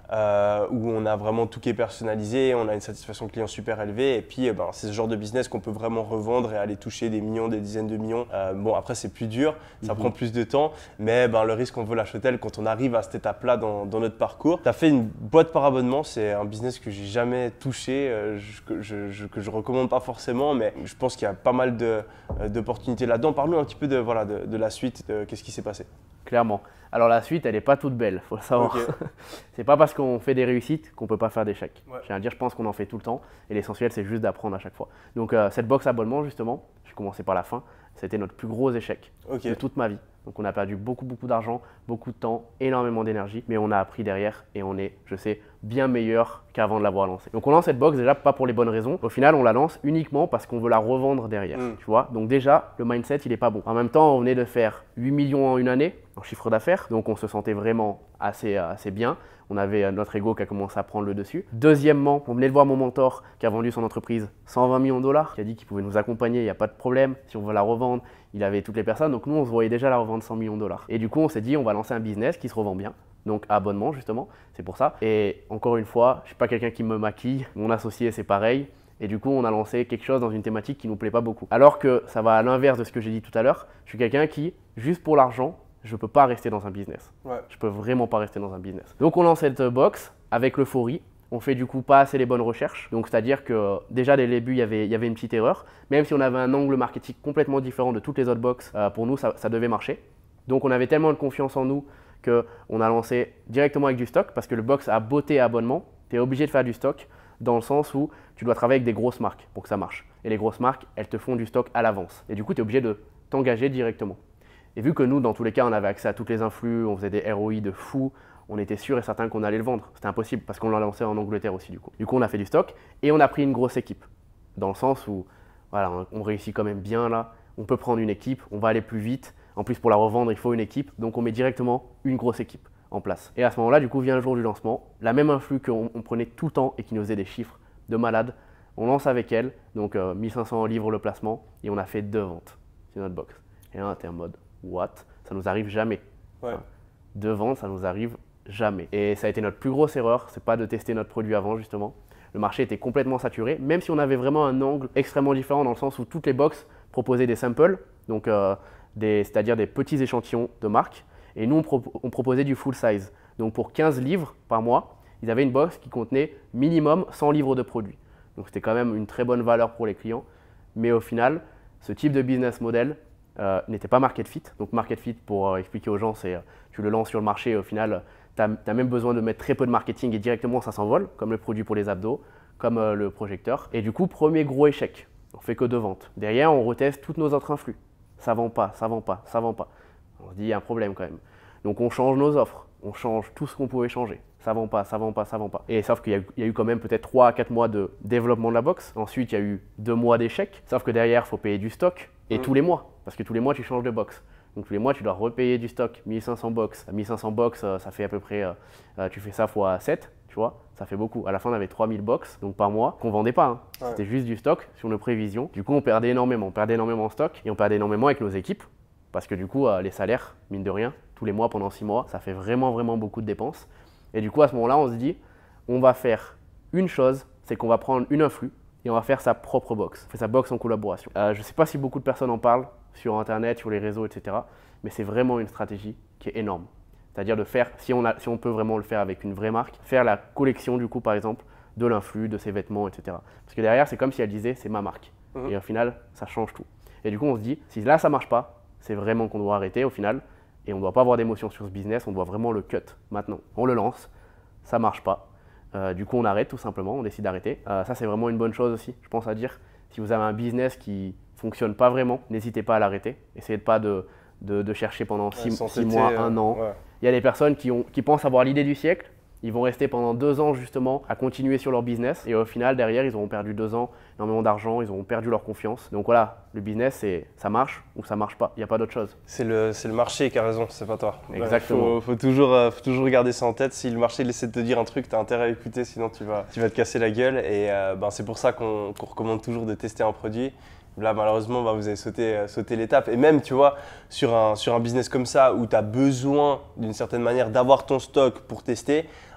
où on a vraiment tout qui est personnalisé, on a une satisfaction client super élevée et puis c'est ce genre de business qu'on peut vraiment revendre et aller toucher des millions, des dizaines de millions. Bon après c'est plus dur, ça prend plus de temps, mais le risque on veut la Chotel quand on arrive à cette étape-là dans notre parcours. Tu as fait une boîte par abonnement, c'est un business que j'ai jamais touché, que je recommande pas forcément, mais je pense qu'il y a pas mal d'opportunités là-dedans. Parle-nous un petit peu de la suite, qu'est-ce qui s'est passé? Clairement. Alors la suite, elle n'est pas toute belle, faut le savoir. Okay. C'est pas parce qu'on fait des réussites qu'on peut pas faire d'échecs. Ouais. Je viens de dire, je pense qu'on en fait tout le temps et l'essentiel c'est juste d'apprendre à chaque fois. Donc cette box abonnement justement, j'ai commencé par la fin, c'était notre plus gros échec de toute ma vie. Donc on a perdu beaucoup d'argent, beaucoup de temps, énormément d'énergie, mais on a appris derrière et on est, je sais, bien meilleur qu'avant de l'avoir lancé. Donc on lance cette box déjà pas pour les bonnes raisons. Au final, on la lance uniquement parce qu'on veut la revendre derrière, tu vois. Donc déjà, le mindset, il est pas bon. En même temps, on venait de faire 8 millions en une année en chiffre d'affaires, donc on se sentait vraiment assez bien. On avait notre ego qui a commencé à prendre le dessus. Deuxièmement, on venait de voir mon mentor qui a vendu son entreprise 120 millions de $, qui a dit qu'il pouvait nous accompagner, il n'y a pas de problème. Si on veut la revendre, il avait toutes les personnes. Donc nous, on se voyait déjà la revendre 100 millions de $. Et du coup, on s'est dit, on va lancer un business qui se revend bien. Donc abonnement justement, c'est pour ça. Et encore une fois, je ne suis pas quelqu'un qui me maquille. Mon associé, c'est pareil. Et du coup, on a lancé quelque chose dans une thématique qui ne nous plaît pas beaucoup. Alors que ça va à l'inverse de ce que j'ai dit tout à l'heure. Je suis quelqu'un qui, juste pour l'argent, je ne peux pas rester dans un business. Ouais. Je ne peux vraiment pas rester dans un business. Donc on lance cette box avec l'euphorie. On fait du coup pas assez les bonnes recherches. Donc c'est-à-dire que déjà dès le début, il y avait une petite erreur. Même si on avait un angle marketing complètement différent de toutes les autres box, pour nous, ça devait marcher. Donc on avait tellement de confiance en nous qu'on a lancé directement avec du stock parce que le box a beauté et abonnement. Tu es obligé de faire du stock dans le sens où tu dois travailler avec des grosses marques pour que ça marche. Et les grosses marques, elles te font du stock à l'avance. Et du coup, tu es obligé de t'engager directement. Et vu que nous, dans tous les cas, on avait accès à toutes les influx, on faisait des ROI de fou, on était sûr et certain qu'on allait le vendre. C'était impossible parce qu'on l'a lancé en Angleterre aussi du coup. Du coup, on a fait du stock et on a pris une grosse équipe. Dans le sens où voilà, on réussit quand même bien là. On peut prendre une équipe, on va aller plus vite. En plus, pour la revendre, il faut une équipe. Donc, on met directement une grosse équipe en place. Et à ce moment-là, du coup, vient le jour du lancement. La même influx qu'on prenait tout le temps et qui nous faisait des chiffres de malade. On lance avec elle. Donc, 1500 livres le placement et on a fait 2 ventes sur notre box. Et là, t'es en mode what? Ça nous arrive jamais. Ouais. Enfin, 2 ventes, ça nous arrive jamais. Et ça a été notre plus grosse erreur, c'est pas de tester notre produit avant justement. Le marché était complètement saturé, même si on avait vraiment un angle extrêmement différent dans le sens où toutes les box proposaient des samples, donc c'est-à-dire des petits échantillons de marques. Et nous, on proposait du full size. Donc pour 15 livres par mois, ils avaient une box qui contenait minimum 100 livres de produits. Donc c'était quand même une très bonne valeur pour les clients. Mais au final, ce type de business model n'était pas market fit. Donc market fit, pour expliquer aux gens, c'est tu le lances sur le marché et au final, tu as même besoin de mettre très peu de marketing et directement ça s'envole, comme le produit pour les abdos, comme le projecteur. Et du coup, premier gros échec, on fait que 2 ventes. Derrière, on reteste toutes nos autres influx. Ça vend pas, ça vend pas, ça vend pas. On se dit, il y a un problème quand même. Donc on change nos offres, on change tout ce qu'on pouvait changer. Ça vend pas, ça vend pas, ça vend pas. Et sauf qu'il y a eu quand même peut-être 3 à 4 mois de développement de la box. Ensuite, il y a eu 2 mois d'échec. Sauf que derrière, il faut payer du stock. Et tous les mois, parce que tous les mois, tu changes de box. Donc tous les mois, tu dois repayer du stock, 1500 box. 1500 box, ça fait à peu près, tu fais ça fois 7, tu vois, ça fait beaucoup. À la fin, on avait 3000 box, donc par mois, qu'on vendait pas. Hein. Ouais. C'était juste du stock sur nos prévisions. Du coup, on perdait énormément en stock et on perdait énormément avec nos équipes. Parce que du coup, les salaires, mine de rien, tous les mois pendant 6 mois, ça fait vraiment beaucoup de dépenses. Et du coup, à ce moment-là, on se dit, on va faire une chose, c'est qu'on va prendre une influx et on va faire sa propre box. On fait sa box en collaboration. Je ne sais pas si beaucoup de personnes en parlent sur Internet, sur les réseaux, etc. Mais c'est vraiment une stratégie qui est énorme. C'est-à-dire de faire, si on peut vraiment le faire avec une vraie marque, faire la collection du coup, par exemple, de l'influx, de ses vêtements, etc. Parce que derrière, c'est comme si elle disait, c'est ma marque. Et au final, ça change tout. Et du coup, on se dit, si là, ça ne marche pas, c'est vraiment qu'on doit arrêter au final. Et on ne doit pas avoir d'émotion sur ce business, on doit vraiment le cut maintenant. On le lance, ça ne marche pas. Du coup, on arrête tout simplement, on décide d'arrêter. Ça, c'est vraiment une bonne chose aussi, je pense à dire. Si vous avez un business qui ne fonctionne pas vraiment, n'hésitez pas à l'arrêter. Essayez pas de chercher pendant 6 mois, 1 an. Ouais. Il y a des personnes qui pensent avoir l'idée du siècle. Ils vont rester pendant 2 ans justement à continuer sur leur business. Et au final, derrière, ils auront perdu 2 ans, énormément d'argent, ils auront perdu leur confiance. Donc voilà, le business, ça marche ou ça marche pas. Il n'y a pas d'autre chose. C'est le marché qui a raison, c'est pas toi. Exactement. Il faut toujours garder ça en tête. Si le marché essaie de te dire un truc, tu as intérêt à écouter, sinon tu vas te casser la gueule. Et c'est pour ça qu'on recommande toujours de tester un produit. Là, malheureusement, vous avez sauté l'étape. Et même, tu vois, sur un business comme ça, où tu as besoin, d'une certaine manière, d'avoir ton stock pour tester,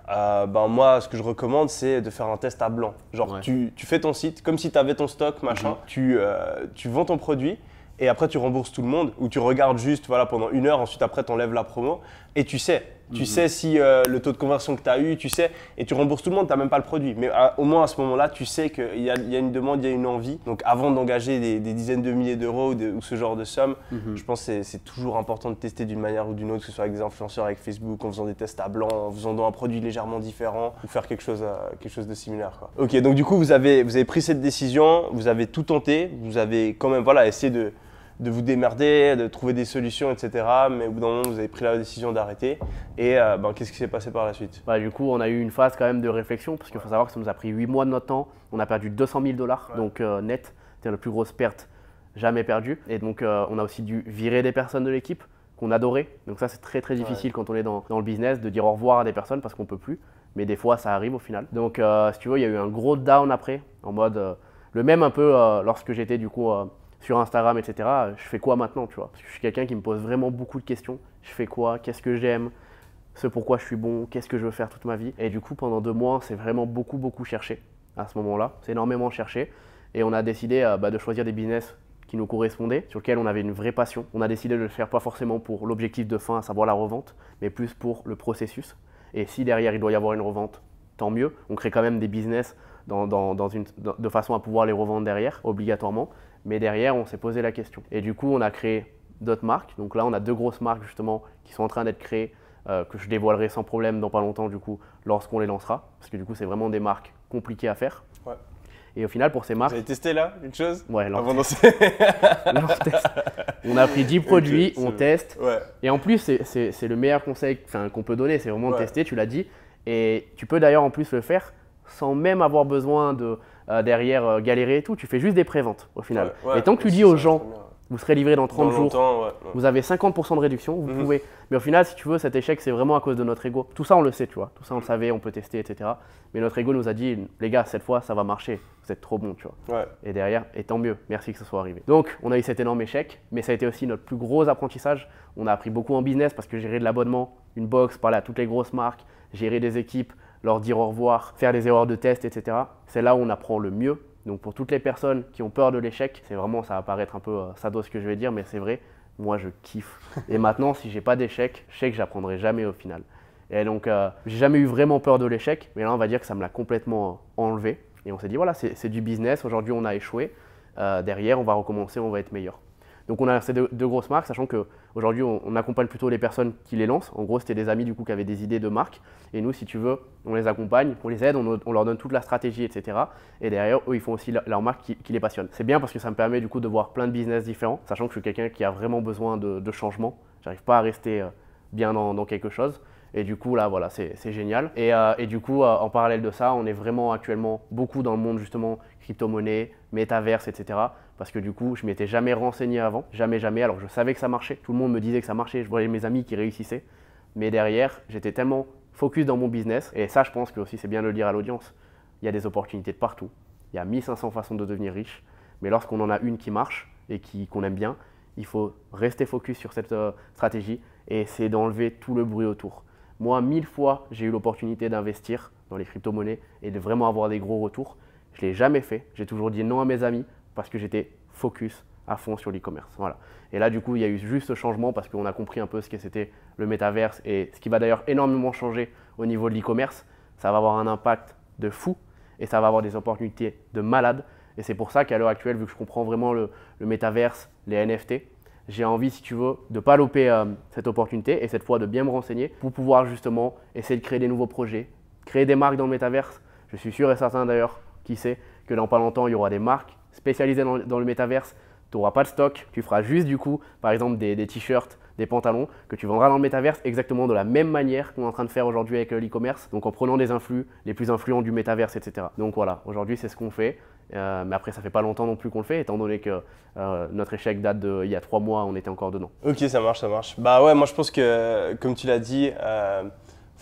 moi, ce que je recommande, c'est de faire un test à blanc. Genre, Ouais. tu fais ton site comme si tu avais ton stock, machin. Tu vends ton produit et après, tu rembourses tout le monde ou tu regardes juste voilà, pendant 1 heure. Ensuite, après, tu enlèves la promo et tu sais. Tu sais si le taux de conversion que tu as eu, tu sais, et tu rembourses tout le monde, tu n'as même pas le produit. Mais au moins à ce moment-là, tu sais qu'il y a une demande, il y a une envie. Donc avant d'engager des dizaines de milliers d'euros ou ce genre de somme, je pense que c'est toujours important de tester d'une manière ou d'une autre, que ce soit avec des influenceurs, avec Facebook, en faisant des tests à blanc, en faisant un produit légèrement différent ou faire quelque chose de similaire, quoi. Ok, donc du coup, vous avez pris cette décision, vous avez tout tenté, vous avez quand même essayé de vous démerder, de trouver des solutions, etc. Mais au bout d'un moment, vous avez pris la décision d'arrêter. Et qu'est-ce qui s'est passé par la suite? Bah, du coup, on a eu une phase quand même de réflexion parce qu'il faut savoir que ça nous a pris 8 mois de notre temps. On a perdu 200 000 $, donc net. C'était la plus grosse perte jamais perdue. Et donc, on a aussi dû virer des personnes de l'équipe qu'on adorait. Donc ça, c'est très très difficile quand on est dans le business de dire au revoir à des personnes parce qu'on ne peut plus. Mais des fois, ça arrive au final. Donc, si tu veux, il y a eu un gros down après, en mode le même un peu lorsque j'étais du coup sur Instagram, etc. Je fais quoi maintenant, tu vois? Parce que je suis quelqu'un qui me pose vraiment beaucoup de questions. Je fais quoi? Qu'est-ce que j'aime? Ce pourquoi je suis bon? Qu'est-ce que je veux faire toute ma vie? Et du coup, pendant 2 mois, c'est vraiment beaucoup cherché à ce moment-là. C'est énormément cherché. Et on a décidé de choisir des business qui nous correspondaient, sur lesquels on avait une vraie passion. On a décidé de le faire pas forcément pour l'objectif de fin, à savoir la revente, mais plus pour le processus. Et si derrière, il doit y avoir une revente, tant mieux. On crée quand même des business de façon à pouvoir les revendre derrière, obligatoirement. Mais derrière, on s'est posé la question. Et du coup, on a créé d'autres marques. Donc là, on a 2 grosses marques justement qui sont en train d'être créées, que je dévoilerai sans problème dans pas longtemps du coup, lorsqu'on les lancera. Parce que du coup, c'est vraiment des marques compliquées à faire. Ouais. Et au final, pour ces marques… Vous avez testé là, une chose? Ouais, avant on a pris 10 produits, on teste. Ouais. Et en plus, c'est le meilleur conseil qu'on peut donner, c'est vraiment de Ouais. tester, tu l'as dit. Et tu peux d'ailleurs en plus le faire sans même avoir besoin de derrière galérer et tout. Tu fais juste des préventes au final. Ouais, et tant que tu aussi, dis aux ça, gens, c'est bien. vous serez livré dans 30 Dans jours, longtemps, ouais. vous avez 50% de réduction, vous pouvez. Mais au final, si tu veux, cet échec, c'est vraiment à cause de notre ego. Tout ça, on le sait, tu vois. Tout ça, on le savait, on peut tester, etc. Mais notre ego nous a dit, les gars, cette fois, ça va marcher. Vous êtes trop bons, tu vois. Ouais. Et derrière, et tant mieux, merci que ce soit arrivé. Donc, on a eu cet énorme échec, mais ça a été aussi notre plus gros apprentissage. On a appris beaucoup en business parce que gérer de l'abonnement, une box, parler à toutes les grosses marques, gérer des équipes, leur dire au revoir, faire des erreurs de test, etc. C'est là où on apprend le mieux. Donc pour toutes les personnes qui ont peur de l'échec, c'est vraiment, ça va paraître un peu sado ce que je vais dire, mais c'est vrai, moi je kiffe. Et maintenant, si j'ai pas d'échec, je sais que j'apprendrai jamais au final. Et donc, j'ai jamais eu vraiment peur de l'échec, mais là on va dire que ça me l'a complètement enlevé. Et on s'est dit, voilà, c'est du business, aujourd'hui on a échoué, derrière on va recommencer, on va être meilleur. Donc on a ces 2 grosses marques, sachant qu'aujourd'hui on accompagne plutôt les personnes qui les lancent. En gros, c'était des amis du coup qui avaient des idées de marque. Et nous, si tu veux, on les accompagne, on les aide, on leur donne toute la stratégie, etc. Et derrière, eux, ils font aussi leur marque qui les passionne. C'est bien parce que ça me permet du coup de voir plein de business différents, sachant que je suis quelqu'un qui a vraiment besoin de changement. J'arrive pas à rester bien dans quelque chose. Et du coup, là, voilà, c'est génial. Et du coup, en parallèle de ça, on est vraiment actuellement beaucoup dans le monde justement crypto-monnaie, métaverse, etc. Parce que du coup, je m'étais jamais renseigné avant, jamais. Alors je savais que ça marchait, tout le monde me disait que ça marchait, je voyais mes amis qui réussissaient. Mais derrière, j'étais tellement focus dans mon business. Et ça, je pense que aussi c'est bien de le dire à l'audience. Il y a des opportunités de partout. Il y a 1500 façons de devenir riche. Mais lorsqu'on en a une qui marche et qu'on aime bien, il faut rester focus sur cette stratégie et essayer d'enlever tout le bruit autour. Moi, 1000 fois, j'ai eu l'opportunité d'investir dans les crypto-monnaies et de vraiment avoir des gros retours. Je ne l'ai jamais fait. J'ai toujours dit non à mes amis parce que j'étais focus à fond sur l'e-commerce. Voilà. Et là, du coup, il y a eu juste ce changement parce qu'on a compris un peu ce que c'était le métaverse et ce qui va d'ailleurs énormément changer au niveau de l'e-commerce. Ça va avoir un impact de fou et ça va avoir des opportunités de malade. Et c'est pour ça qu'à l'heure actuelle, vu que je comprends vraiment le métaverse, les NFT, j'ai envie, si tu veux, de ne pas louper cette opportunité et cette fois de bien me renseigner pour pouvoir justement essayer de créer des nouveaux projets, créer des marques dans le métaverse. Je suis sûr et certain d'ailleurs, qui sait, que dans pas longtemps, il y aura des marques spécialisées dans le métaverse. Tu n'auras pas de stock, tu feras juste du coup, par exemple, des t-shirts, des pantalons que tu vendras dans le métaverse exactement de la même manière qu'on est en train de faire aujourd'hui avec l'e-commerce. Donc en prenant des influx, les plus influents du métaverse, etc. Donc voilà, aujourd'hui c'est ce qu'on fait. Mais après, ça fait pas longtemps non plus qu'on le fait, étant donné que notre échec date d'il y a 3 mois, on était encore dedans. Ok, ça marche. Bah ouais, moi je pense que, comme tu l'as dit,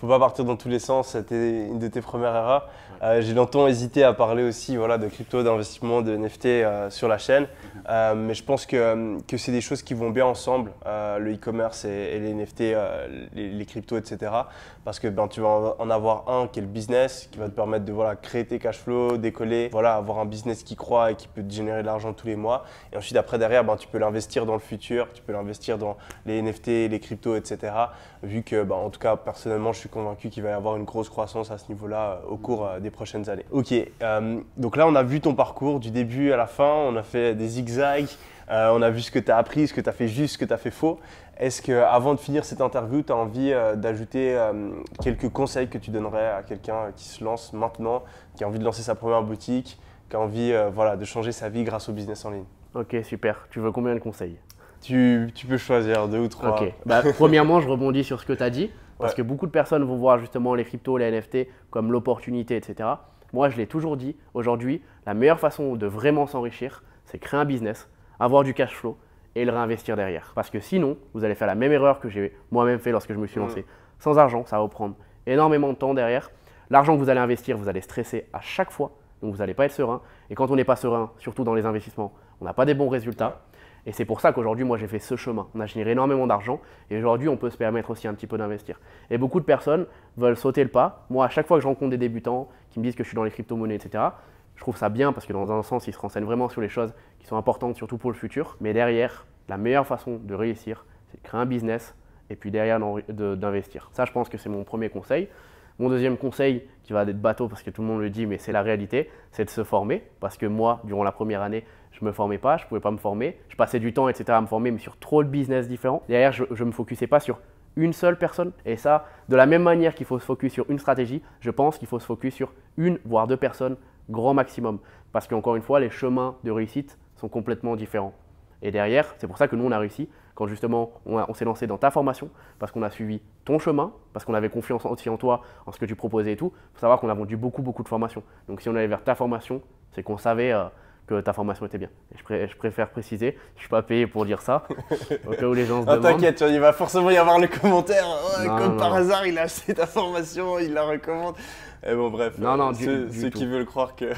faut pas partir dans tous les sens, c'était une de tes premières erreurs. J'ai longtemps hésité à parler aussi voilà, de crypto, d'investissement, de NFT sur la chaîne, mais je pense que c'est des choses qui vont bien ensemble, le e-commerce et les NFT, les cryptos, etc. Parce que tu vas en avoir un qui est le business, qui va te permettre de voilà, créer tes cash flows, décoller, voilà, avoir un business qui croît et qui peut te générer de l'argent tous les mois. Et ensuite, après, derrière, tu peux l'investir dans le futur, tu peux l'investir dans les NFT, les cryptos, etc. Vu que, en tout cas, personnellement, je suis convaincu qu'il va y avoir une grosse croissance à ce niveau-là au cours des prochaines années. Ok, donc là, on a vu ton parcours du début à la fin, on a fait des zigzags, on a vu ce que tu as appris, ce que tu as fait juste, ce que tu as fait faux. Est-ce qu'avant de finir cette interview, tu as envie d'ajouter quelques conseils que tu donnerais à quelqu'un qui se lance maintenant, qui a envie de lancer sa première boutique, qui a envie voilà, de changer sa vie grâce au business en ligne? Ok, super. Tu veux combien de conseils? Tu peux choisir 2 ou 3. Ok. Premièrement, je rebondis sur ce que tu as dit, parce que beaucoup de personnes vont voir justement les cryptos, les NFT comme l'opportunité, etc. Moi, je l'ai toujours dit, aujourd'hui, la meilleure façon de vraiment s'enrichir, c'est créer un business, avoir du cash flow et le réinvestir derrière. Parce que sinon, vous allez faire la même erreur que j'ai moi-même fait lorsque je me suis lancé. Sans argent, ça va vous prendre énormément de temps derrière. L'argent que vous allez investir, vous allez stresser à chaque fois, donc vous n'allez pas être serein. Et quand on n'est pas serein, surtout dans les investissements, on n'a pas des bons résultats. Et c'est pour ça qu'aujourd'hui, moi, j'ai fait ce chemin. On a généré énormément d'argent et aujourd'hui, on peut se permettre aussi un petit peu d'investir. Et beaucoup de personnes veulent sauter le pas. Moi, à chaque fois que je rencontre des débutants qui me disent que je suis dans les crypto-monnaies, etc., je trouve ça bien parce que dans un sens, ils se renseignent vraiment sur les choses qui sont importantes, surtout pour le futur. Mais derrière, la meilleure façon de réussir, c'est de créer un business et puis derrière d'investir. Ça, je pense que c'est mon premier conseil. Mon deuxième conseil, qui va être bateau parce que tout le monde le dit, mais c'est la réalité, c'est de se former. Parce que moi, durant la première année, je ne me formais pas, je ne pouvais pas me former. Je passais du temps, etc. à me former, mais sur trop de business différents. Derrière, je ne me focusais pas sur une seule personne. Et ça, de la même manière qu'il faut se focus sur une stratégie, je pense qu'il faut se focus sur une, voire 2 personnes, grand maximum. Parce qu'encore une fois, les chemins de réussite sont complètement différents. Et derrière, c'est pour ça que nous, on a réussi quand justement on s'est lancé dans ta formation, parce qu'on a suivi ton chemin, parce qu'on avait confiance aussi en toi, en ce que tu proposais et tout. Il faut savoir qu'on a vendu beaucoup de formations. Donc si on allait vers ta formation, c'est qu'on savait que ta formation était bien. Et je préfère préciser, je ne suis pas payé pour dire ça, au cas où les gens se demandent. T'inquiète, il va forcément y avoir le commentaire. Comme par non. hasard, il a acheté ta formation, il la recommande. Et bon, bref, ceux qui veulent croire que…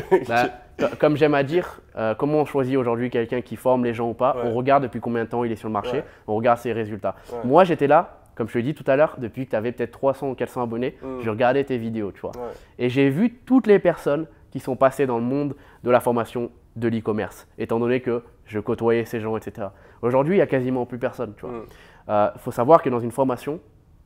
Comme j'aime à dire, comment on choisit aujourd'hui quelqu'un qui forme les gens ou pas? On regarde depuis combien de temps il est sur le marché, on regarde ses résultats. Moi, j'étais là, comme je te l'ai dit tout à l'heure, depuis que tu avais peut-être 300 ou 400 abonnés, je regardais tes vidéos, tu vois. Et j'ai vu toutes les personnes qui sont passées dans le monde de la formation de l'e-commerce, étant donné que je côtoyais ces gens, etc. Aujourd'hui, il n'y a quasiment plus personne, tu vois. Faut savoir que dans une formation,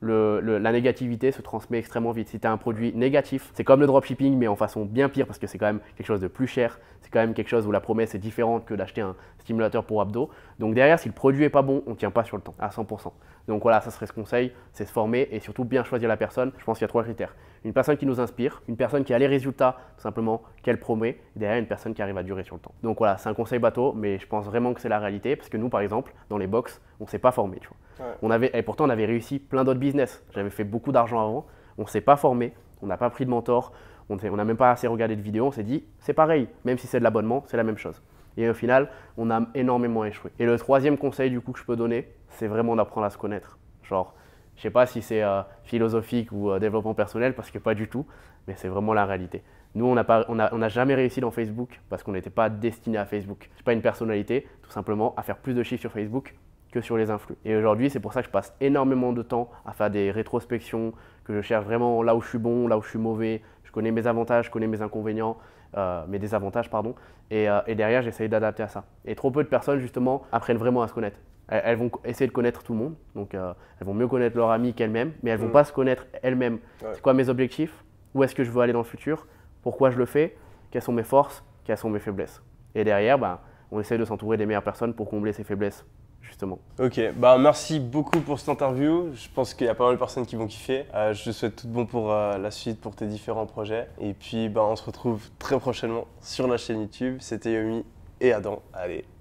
la négativité se transmet extrêmement vite. Si tu as un produit négatif, c'est comme le dropshipping, mais en façon bien pire parce que c'est quand même quelque chose de plus cher. C'est quand même quelque chose où la promesse est différente que d'acheter un stimulateur pour abdos. Donc derrière, si le produit n'est pas bon, on ne tient pas sur le temps à 100%. Donc voilà, ça serait ce conseil, c'est se former et surtout bien choisir la personne. Je pense qu'il y a 3 critères. Une personne qui nous inspire, une personne qui a les résultats tout simplement qu'elle promet, et derrière une personne qui arrive à durer sur le temps. Donc voilà, c'est un conseil bateau, mais je pense vraiment que c'est la réalité parce que nous, par exemple, dans les box, on ne s'est pas formé. Tu vois. Et pourtant, on avait réussi plein d'autres business. J'avais fait beaucoup d'argent avant, on ne s'est pas formé, on n'a pas pris de mentor, on n'a même pas assez regardé de vidéos, on s'est dit c'est pareil, même si c'est de l'abonnement, c'est la même chose. Et au final, on a énormément échoué. Et le troisième conseil du coup que je peux donner, c'est vraiment d'apprendre à se connaître. Genre, je ne sais pas si c'est philosophique ou développement personnel, parce que pas du tout, mais c'est vraiment la réalité. Nous, on n'a jamais réussi dans Facebook parce qu'on n'était pas destiné à Facebook. Je n'ai pas une personnalité, tout simplement, à faire plus de chiffres sur Facebook que sur les influx. Et aujourd'hui, c'est pour ça que je passe énormément de temps à faire des rétrospections, que je cherche vraiment là où je suis bon, là où je suis mauvais. Je connais mes avantages, je connais mes inconvénients, mes désavantages, pardon. Et derrière, j'essaye d'adapter à ça. Et trop peu de personnes, justement, apprennent vraiment à se connaître. Elles vont essayer de connaître tout le monde, donc elles vont mieux connaître leur ami qu'elles-mêmes, mais elles ne vont pas se connaître elles-mêmes. C'est quoi mes objectifs? Où est-ce que je veux aller dans le futur? Pourquoi je le fais? Quelles sont mes forces? Quelles sont mes faiblesses? Et derrière, on essaie de s'entourer des meilleures personnes pour combler ses faiblesses, justement. Ok, merci beaucoup pour cette interview. Je pense qu'il y a pas mal de personnes qui vont kiffer. Je te souhaite tout bon pour la suite, pour tes différents projets. Et puis, on se retrouve très prochainement sur la chaîne YouTube. C'était Yomi et Adam. Allez.